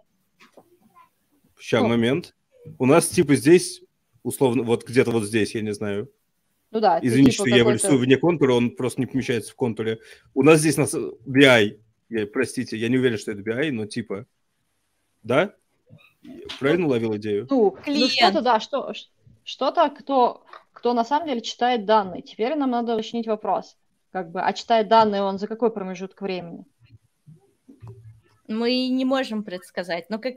Сейчас, момент. У нас, типа, здесь, условно, вот где-то вот здесь, я не знаю. Ну да. Извините, типа, что я его рисую вне контура, он просто не помещается в контуре. У нас здесь BI. Простите, я не уверен, что это BI, но типа... Да? Правильно уловил идею? Ну что-то, да, что-то, кто на самом деле читает данные. Теперь нам надо уточнить вопрос. Как бы, а читает данные он за какой промежуток времени? Мы не можем предсказать. Но как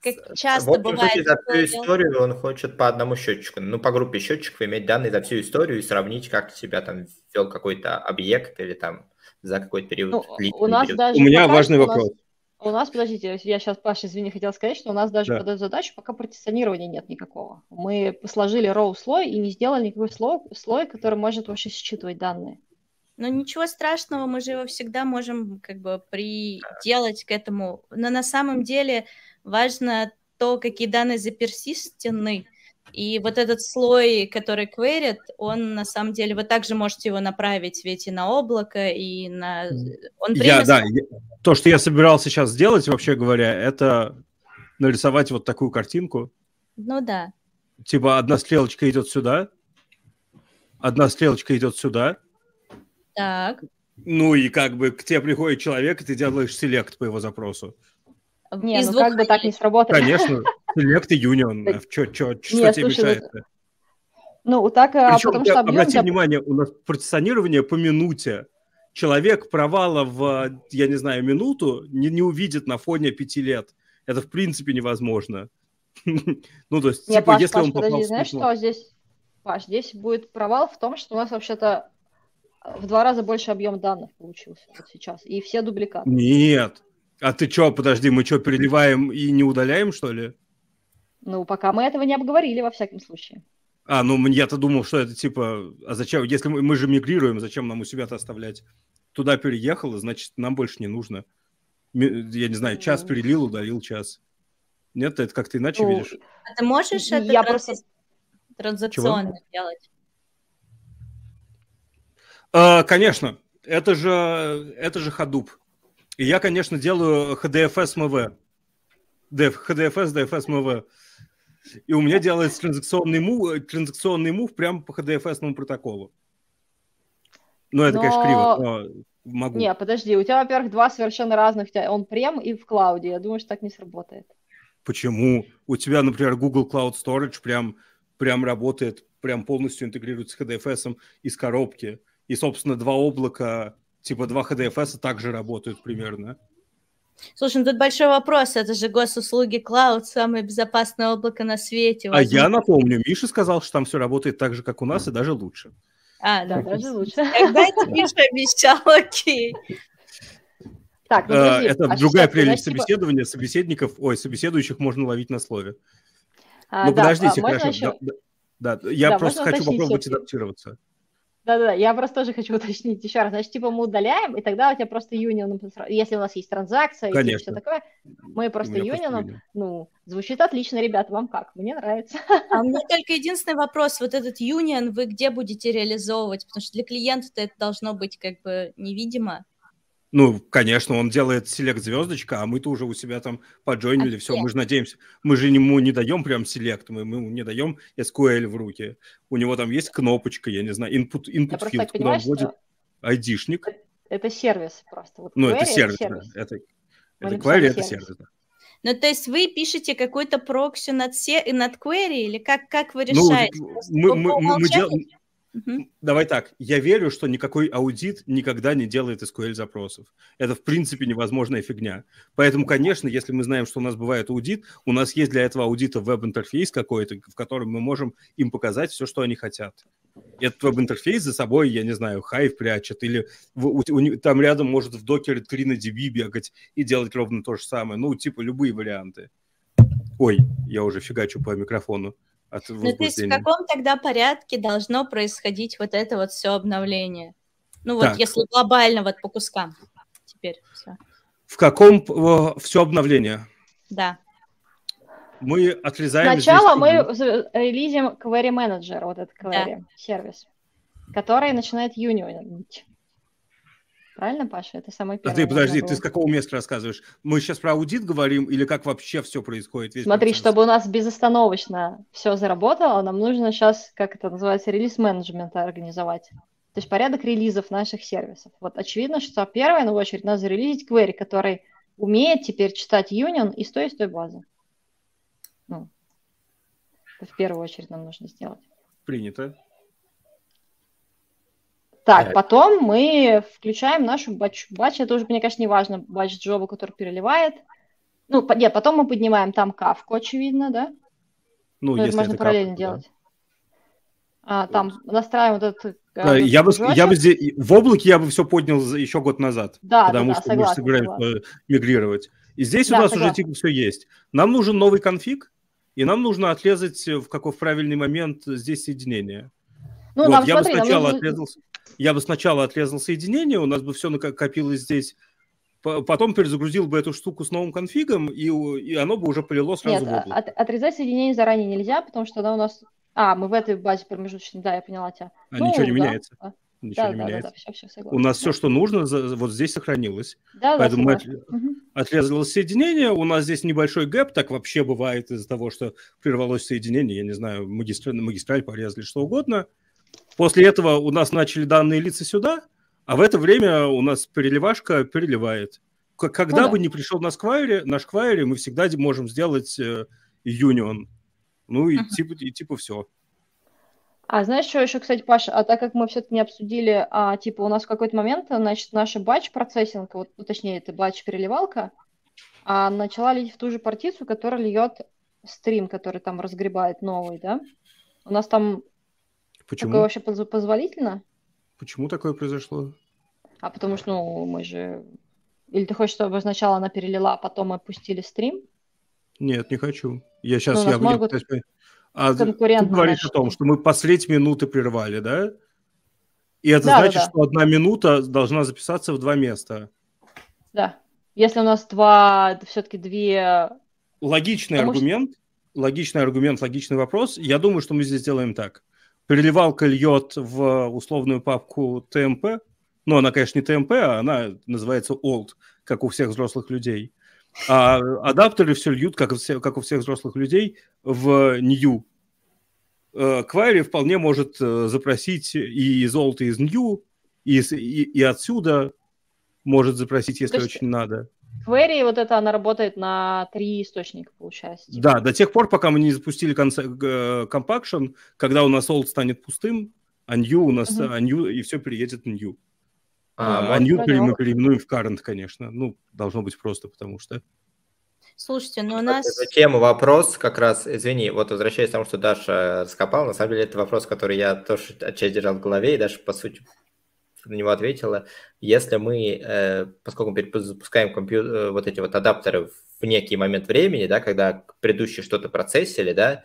как часто в общем бывает. случае, за всю историю он хочет по одному счетчику. Ну, по группе счетчиков иметь данные за всю историю и сравнить, как тебя там ввел какой-то объект или там за какой-то период. У нас период. даже у меня важный вопрос. У нас, подождите, я сейчас, Паша, извини, хотела сказать, что у нас даже под эту задачу пока партиционирования нет никакого. Мы сложили row-слой и не сделали никакой слой, который может вообще считывать данные. Но ничего страшного, мы же его всегда можем как бы приделать к этому. Но на самом деле важно то, какие данные заперсистены. И вот этот слой, который queryt, он на самом деле, вы также можете его направить ведь и на облако, и на... То, что я собирался сейчас сделать, вообще говоря, это нарисовать вот такую картинку. Ну да. Типа одна стрелочка идет сюда, одна стрелочка идет сюда. Так. Ну и как бы к тебе приходит человек, и ты делаешь селект по его запросу. Не, ну как бы так не сработает. Конечно, селект и юнион. Что тебе мешает? Ну, так, потому что объем... Обрати внимание, у нас партиционирование по минуте. Человек провала в, я не знаю, минуту не увидит на фоне 5 лет. Это в принципе невозможно. Ну, то есть, типа, если он попал... Подожди, знаешь, что здесь... Паш, здесь будет провал в том, что у нас вообще-то в 2 раза больше объем данных получился вот сейчас. И все дубликаты. Нет. А ты что, подожди, мы что, переливаем и не удаляем, что ли? Ну, пока мы этого не обговорили, во всяком случае. Ну я-то думал, что это типа... А зачем? Если мы же мигрируем, зачем нам у себя-то оставлять? Туда переехало, значит, нам больше не нужно. Я не знаю, час перелил, удалил час. Нет, ты это как-то иначе видишь? А ты можешь это транзакционно делать? Конечно. Это же Hadoop. И я, конечно, делаю HDFS-MV. HDFS, DFS-MV. И у меня делается транзакционный мув прямо по HDFS-ному протоколу. Ну, это, конечно, криво, но могу. Не, подожди, у тебя, во-первых, 2 совершенно разных, у тебя он-прем и в клауде. Я думаю, что так не сработает. Почему? У тебя, например, Google Cloud Storage прям работает, прям полностью интегрируется с HDFS из коробки. И, собственно, 2 облака, типа 2 HDFS также работают примерно. Слушай, ну тут большой вопрос. Это же госуслуги Cloud, самое безопасное облако на свете. А я напомню, Миша сказал, что там все работает так же, как у нас, и даже лучше. Да, даже лучше. Когда это Миша обещал, окей. Так, ну, подожди, это другая прелесть собеседования. Собеседующих можно ловить на слове. Ну, подождите, хорошо. Да, я просто хочу попробовать адаптироваться. Да-да-да, я просто тоже хочу уточнить еще раз. Значит, типа мы удаляем, и тогда у тебя просто юнионом, если у нас есть транзакция и все такое, мы просто юнионом, звучит отлично, ребята, вам как? Мне нравится. А у меня только единственный вопрос, вот этот юнион вы где будете реализовывать? Потому что для клиента-то это должно быть как бы невидимо. Ну, конечно, он делает селект звездочка, а мы-то уже у себя там поджойнили, все, мы же надеемся, мы же ему не даем прям селект, мы ему не даем SQL в руки. У него там есть кнопочка, я не знаю, input field, куда он вводит айдишник. Это сервис просто. Вот это сервис, да. Это query, это сервис, да. Ну, то есть вы пишете какой-то прокси над query, или как вы решаете? Мы делаем... Давай так, я верю, что никакой аудит никогда не делает SQL-запросов. Это, в принципе, невозможная фигня. Поэтому, конечно, если мы знаем, что у нас бывает аудит, у нас есть для этого аудита веб-интерфейс какой-то, в котором мы можем им показать все, что они хотят. Этот веб-интерфейс за собой, я не знаю, Hive прячет, или там рядом может в докере 3 на DB бегать и делать ровно то же самое. Ну, типа, любые варианты. Ой, я уже фигачу по микрофону. Ну, то есть в каком тогда порядке должно происходить вот это вот все обновление? Ну, вот если глобально вот по кускам теперь все. В каком все обновление? Да. Мы отрезаем... Сначала мы релизим Query Manager, вот этот query сервис, который начинает юнионить. Правильно, Паша? Это самый первый. А ты, подожди, ты с какого места рассказываешь? Мы сейчас про аудит говорим или как вообще все происходит? Смотри, чтобы у нас безостановочно все заработало, нам нужно сейчас, как это называется, релиз-менеджмент организовать. То есть порядок релизов наших сервисов. Вот очевидно, что первое, в очередь, надо зарелизить query, который умеет теперь читать union из той базы. Ну, это в первую очередь нам нужно сделать. Принято. Так, потом мы включаем нашу батч. Батч, это уже, мне кажется, не важно, батч-джобу, который переливает. Ну, нет, потом мы поднимаем там кавку, очевидно, да? Ну, это если можно это параллельно кавка, делать. Там настраиваем вот этот я бы здесь, в облаке я бы все поднял еще год назад, потому что мы же собираемся мигрировать. И здесь у нас уже типа все есть. Нам нужен новый конфиг, и нам нужно отрезать в правильный момент здесь соединение. Ну, вот, я бы сначала отрезал соединение, у нас бы все накопилось здесь, потом перезагрузил бы эту штуку с новым конфигом, и оно бы уже полило сразу в облако. Нет, отрезать соединение заранее нельзя, потому что она у нас... мы в этой базе промежуточной, да, я поняла тебя. Ничего не меняется. Ничего не меняется. Все, согласна. У нас все, что нужно, вот здесь сохранилось. Поэтому мы отрезалось соединение, у нас здесь небольшой гэп, так вообще бывает из-за того, что прервалось соединение, я не знаю, магистраль порезали, что угодно. После этого у нас начали данные литься сюда, а в это время у нас переливашка переливает. Когда бы ни пришел наш query, мы всегда можем сделать union. Ну и типа все. Знаешь, что еще, кстати, Паша, так как мы все-таки не обсудили, у нас в какой-то момент, значит, наша батч-процессинг, точнее, это батч-переливалка, начала лить в ту же партицию, которая льет стрим, который там разгребает новый, да? У нас там такое вообще позволительно? Почему такое произошло? Потому что, мы же... Или ты хочешь, чтобы сначала она перелила, а потом мы опустили стрим? Нет, не хочу. Я сейчас... Ты говоришь о том, что мы последние минуты прервали, да? И это значит, что 1 минута должна записаться в 2 места. Да. Если у нас все-таки 2... Логичный аргумент, логичный вопрос. Я думаю, что мы здесь делаем так. Переливалка льет в условную папку TMP. Но она, конечно, не TMP, а она называется old, как у всех взрослых людей. А адаптеры все льют, как у всех взрослых людей, в new. Query вполне может запросить и из old, и из new, и отсюда может запросить, если очень надо. Query, она работает на 3 источника, получается. Да, до тех пор, пока мы не запустили compaction, когда у нас old станет пустым, а new у нас new, и все переедет в new. New мы переименуем в current, конечно. Должно быть просто, потому что... Слушайте, у нас... Эту тему вопрос как раз, извини, возвращаясь к тому, что Даша раскопала, на самом деле это вопрос, который я тоже отчасти держал в голове, и Даша, по сути, на него ответила. Если мы, поскольку мы запускаем эти адаптеры в некий момент времени, да, когда предыдущие что-то процессили, да,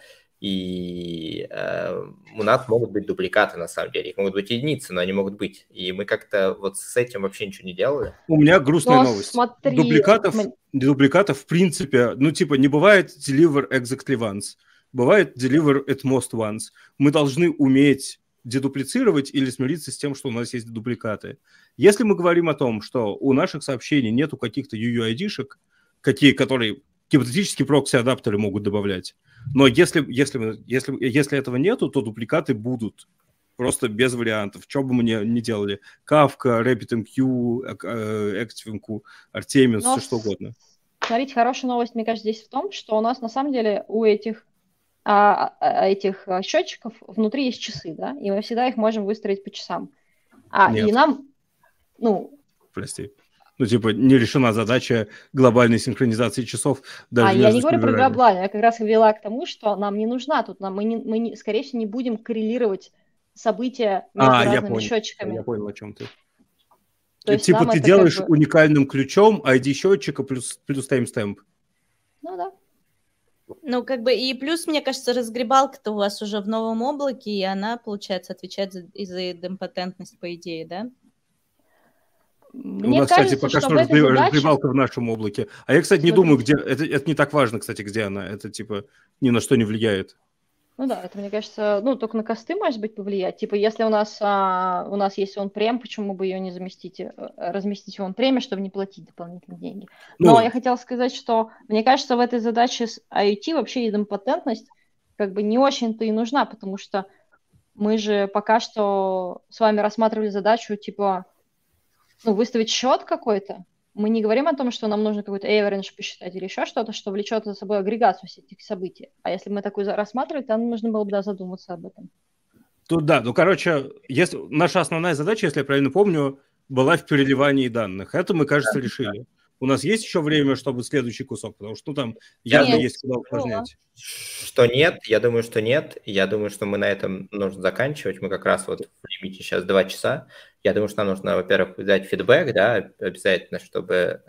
и у нас могут быть дубликаты, на самом деле. Их могут быть единицы, но они могут быть. И мы как-то с этим вообще ничего не делали. У меня грустная новость. Дубликатов в принципе, не бывает deliver exactly once. Бывает deliver at most once. Мы должны уметь дедуплицировать или смириться с тем, что у нас есть дубликаты. Если мы говорим о том, что у наших сообщений нету каких-то UUID-шек, которые гипотетически прокси-адаптеры могут добавлять, но если этого нету, то дубликаты будут. Просто без вариантов. Что бы мы ни делали. Kafka, RabbitMQ, ActiveMQ, Artemis, все что угодно. Смотрите, хорошая новость, мне кажется, здесь в том, что у нас на самом деле у этих счетчиков внутри есть часы, да, и мы всегда их можем выстроить по часам. Нет. И нам, Прости. Не решена задача глобальной синхронизации часов. Даже я не говорю про глобальную, я как раз вела к тому, что нам не нужна тут, мы скорее всего, не будем коррелировать события между разными счетчиками. Я понял, о чем ты. Ты делаешь уникальным ключом ID счетчика плюс таймстемп. Да. И плюс, мне кажется, разгребалка-то у вас уже в новом облаке, и она, получается, отвечает за идемпотентность, по идее, да? У нас, кстати, пока что разгребалка в нашем облаке. А я, кстати, не думаю, где... Это не так важно, кстати, где она. Это, ни на что не влияет. Это, мне кажется, только на косты, может быть, повлиять. Если у нас есть он-прем, почему бы ее не разместить в он-преме, чтобы не платить дополнительные деньги. Но я хотела сказать, что, мне кажется, в этой задаче с IoT вообще идемпотентность не очень-то и нужна, потому что мы же пока что с вами рассматривали задачу, выставить счет какой-то. Мы не говорим о том, что нам нужно какой-то average посчитать или еще что-то, что влечет за собой агрегацию всех этих событий. А если мы такую рассматривать, то нам нужно было бы задуматься об этом. Наша основная задача, если я правильно помню, была в переливании данных. Это мы, кажется, решили. У нас есть еще время, чтобы следующий кусок, потому что там явно есть куда упражнять. Что нет, я думаю, что нет. Я думаю, что мы на этом нужно заканчивать. Мы как раз вот в лимите сейчас 2 часа. Я думаю, что нам нужно, во-первых, дать фидбэк, да, обязательно, чтобы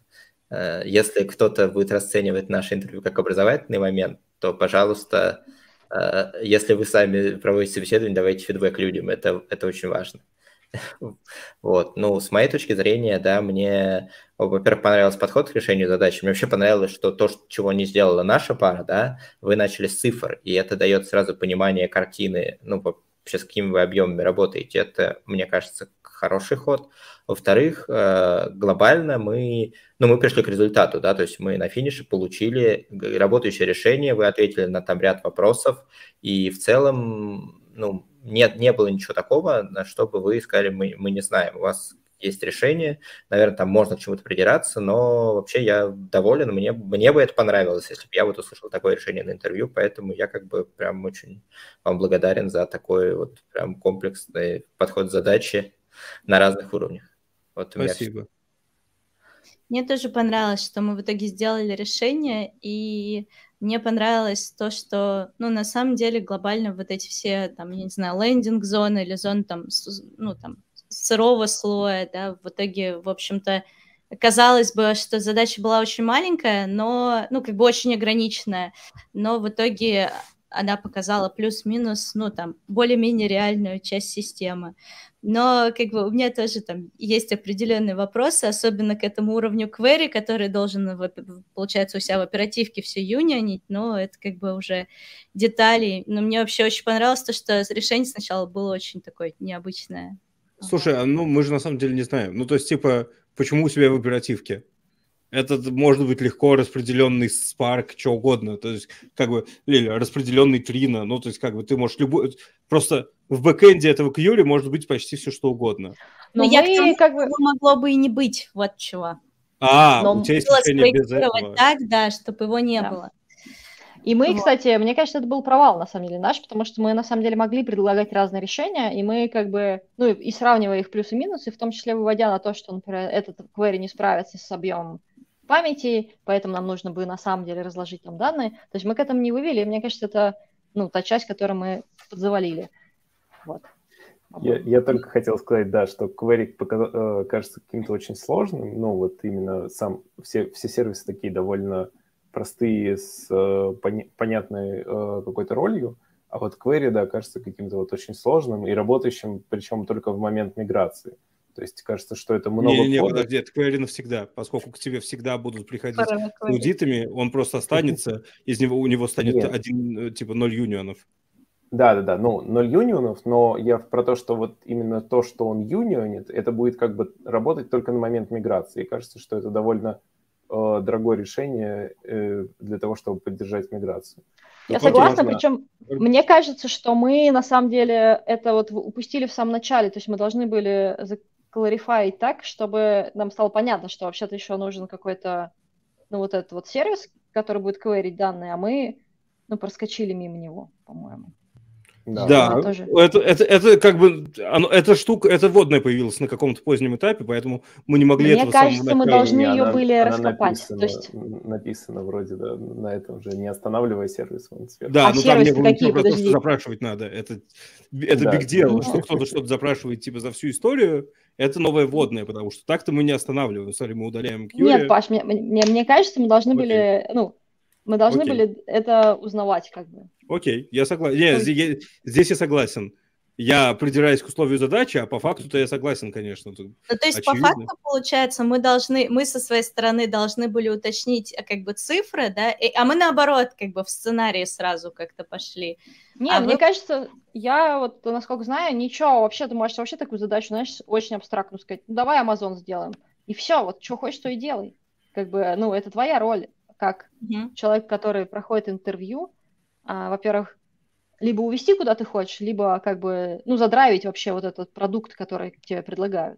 если кто-то будет расценивать наше интервью как образовательный момент, то, пожалуйста, если вы сами проводите собеседование, давайте фидбэк людям. Это очень важно. Вот, ну, с моей точки зрения, да, мне, во-первых, понравился подход к решению задачи, мне вообще понравилось, что то, чего не сделала наша пара, да, вы начали с цифр, и это дает сразу понимание картины, ну, вообще с какими вы объемами работаете, это, мне кажется, хороший ход. Во-вторых, глобально мы пришли к результату, да, то есть мы на финише получили работающее решение, вы ответили на там ряд вопросов, и в целом, ну, не было ничего такого, на что бы вы сказали, мы не знаем, у вас есть решение, наверное, там можно к чему-то придираться, но вообще я доволен, мне бы это понравилось, если бы я вот услышал такое решение на интервью, поэтому я как бы прям очень вам благодарен за такой вот прям комплексный подход к задаче на разных уровнях. Вот спасибо. Мне тоже понравилось, что мы в итоге сделали решение, и мне понравилось то, что, ну, на самом деле глобально вот эти все, там, я не знаю, лендинг-зоны или зоны, там, ну, там, сырого слоя, да, в итоге, в общем-то, казалось бы, что задача была очень маленькая, но, ну, как бы очень ограниченная, но в итоге она показала плюс-минус, ну, там, более-менее реальную часть системы. Но как бы у меня тоже там есть определенные вопросы, особенно к этому уровню query, который должен, получается, у себя в оперативке все юнионить, но это как бы уже детали. Но мне вообще очень понравилось то, что решение сначала было очень такое необычное. Слушай, ну мы же на самом деле не знаем. Ну то есть типа, почему у себя в оперативке? Это может быть легко распределенный Spark, что угодно. То есть, как бы, или распределенный Trino. Ну, то есть, как бы, ты можешь любой... Просто в бэкэнде этого query может быть почти все, что угодно. Но я к тому, как бы могло бы и не быть, вот чего. У тебя есть решение без этого. Так, да, чтобы его не было. И мы, кстати, мне кажется, это был провал, на самом деле, наш, потому что мы, на самом деле, могли предлагать разные решения, и мы, как бы, ну, и сравнивая их плюсы и минусы, в том числе выводя на то, что, например, этот query не справится с объемом памяти, поэтому нам нужно бы, на самом деле, разложить там данные. То есть мы к этому не вывели, и мне кажется, это, ну, та часть, которую мы подзавалили. Вот. Я только хотел сказать, да, что query кажется каким-то очень сложным, ну, вот именно все сервисы такие довольно простые, с понятной какой-то ролью, а вот query, да, кажется каким-то вот очень сложным и работающим, причем только в момент миграции. То есть кажется, что это много кода. Не, подожди, это query навсегда, поскольку к тебе всегда будут приходить аудитами, он просто останется, у него станет один, типа, 0 юнионов. Да, ну, 0 юнионов, но я про то, что вот именно то, что он юнионит, это будет как бы работать только на момент миграции. И кажется, что это довольно дорогое решение для того, чтобы поддержать миграцию. Я согласна, причем мне кажется, что мы на самом деле это вот упустили в самом начале, то есть мы должны были закларифить так, чтобы нам стало понятно, что вообще-то еще нужен какой-то, ну, вот этот вот сервис, который будет queryить данные, а мы, ну, проскочили мимо него, по-моему. Да, это как бы, эта штука, эта вводная появилась на каком-то позднем этапе, поэтому мы не могли этого самого начала. Мне кажется, мы должны ее были раскопать. Написано вроде, да, на этом же, не останавливая сервис. Да, ну там не было ничего про то, что запрашивать надо. Это big deal, что кто-то что-то запрашивает типа за всю историю, это новая вводная, потому что так-то мы не останавливаем. Смотри, мы удаляем query. Нет, Паш, мне кажется, мы должны были, ну, мы должны были это узнавать как бы. Окей, я согласен. Здесь я согласен. Я придираюсь к условию задачи, а по факту-то я согласен, конечно. Ну, то есть очевидно. По факту, получается, мы со своей стороны должны были уточнить как бы цифры, да, а мы наоборот как бы в сценарии сразу как-то пошли. Мне кажется, я вот, насколько знаю, ничего, вообще ты можешь вообще такую задачу, знаешь, очень абстрактно сказать, ну, давай Amazon сделаем, и все, вот что хочешь, то и делай. Как бы, ну, это твоя роль, как человек, который проходит интервью, во-первых, либо увести куда ты хочешь, либо как бы, ну, задрайвить вообще вот этот продукт, который тебе предлагают.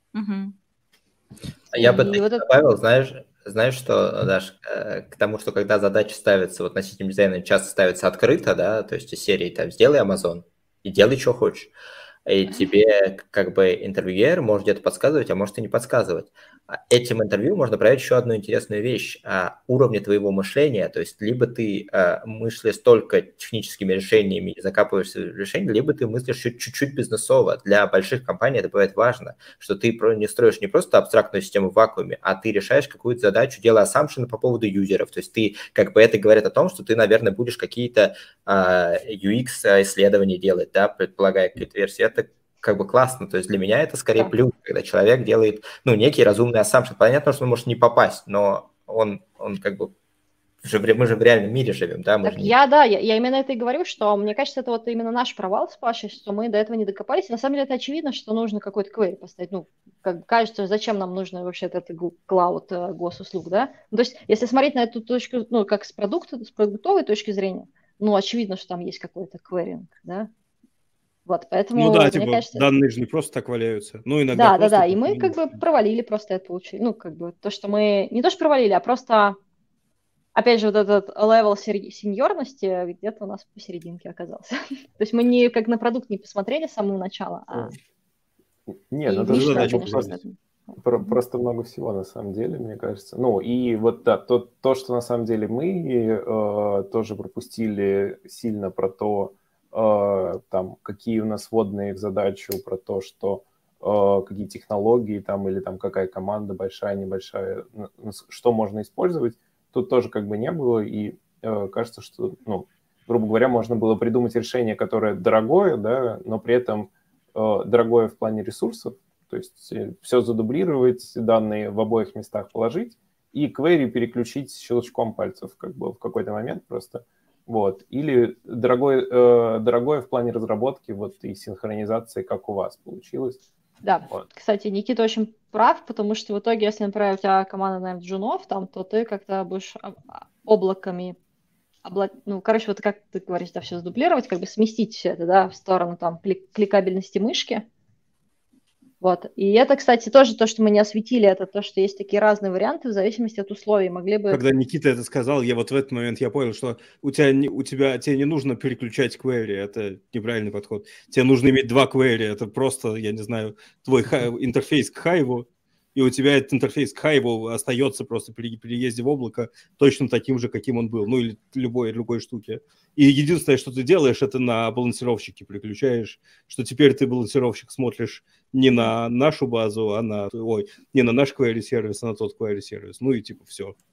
Я бы добавил, знаешь, что, Даш, к тому, что когда задача ставится, вот носителем дизайна часто ставится открыто, да, то есть из серии там «сделай Amazon» и делай, что хочешь. И тебе как бы интервьюер может где-то подсказывать, а может и не подсказывать. этим интервью можно проверить еще одну интересную вещь. Уровня твоего мышления, то есть либо ты мыслишь только техническими решениями и закапываешься в решение, либо ты мыслишь чуть-чуть бизнесово. Для больших компаний это бывает важно, что ты не строишь не просто абстрактную систему в вакууме, а ты решаешь какую-то задачу, делая ассампшены по поводу юзеров. То есть ты, как бы это говорит о том, что ты, наверное, будешь какие-то UX-исследования делать, да, предполагая какие-то версии. Это как бы классно, то есть для меня это скорее плюс, когда человек делает, ну, некий разумный ассампшн. Понятно, что он может не попасть, но он как бы, мы же в реальном мире живем, да? Так я именно это и говорю, что мне кажется, это вот именно наш провал с Пашей, что мы до этого не докопались. На самом деле это очевидно, что нужно какой-то query поставить. Ну, как бы кажется, зачем нам нужно вообще этот клауд госуслуг, да? Ну, то есть, если смотреть на эту точку, ну, как с продуктовой точки зрения, ну, очевидно, что там есть какой-то querying, да? Вот, поэтому, ну да, мне типа, кажется... данные же не просто так валяются. Ну, иногда Да, и мы как бы провалили просто это получили. Ну, как бы то, что мы... Не то, что провалили, а просто, опять же, вот этот левел сеньорности где-то у нас посерединке оказался. То есть мы не как на продукт не посмотрели с самого начала, а... Не, ну это просто много всего на самом деле, мне кажется. Ну, и вот да, то, что на самом деле мы тоже пропустили сильно про то, там, какие у нас вводные в задачу, про то, что какие технологии там или там какая команда большая, небольшая, что можно использовать, тут тоже как бы не было, и кажется, что, ну, грубо говоря, можно было придумать решение, которое дорогое, да, но при этом дорогое в плане ресурсов, то есть все задублировать, данные в обоих местах положить и query переключить щелчком пальцев как бы в какой-то момент просто. Вот. Или дорогое в плане разработки вот, и синхронизации, как у вас получилось. Да, вот. Кстати, Никита очень прав, потому что в итоге, если, например, у тебя команда, наверное, джунов, там, то ты как-то будешь облаками, ну, короче, вот как ты говоришь, да, все задублировать, как бы сместить все это, да, в сторону там кликабельности мышки. Вот. И это, кстати, тоже то, что мы не осветили, это то, что есть такие разные варианты в зависимости от условий. Могли бы... Когда Никита это сказал, я вот в этот момент я понял, что тебе не нужно переключать query, это неправильный подход. Тебе нужно иметь два query, это просто, я не знаю, твой интерфейс к Hive, и у тебя этот интерфейс к Hive остается просто при переезде в облако точно таким же, каким он был, ну или любой другой штуке. И единственное, что ты делаешь, это на балансировщики переключаешь, что теперь ты балансировщик смотришь не на нашу базу, а не на наш query сервис, а на тот query сервис. Ну и типа все.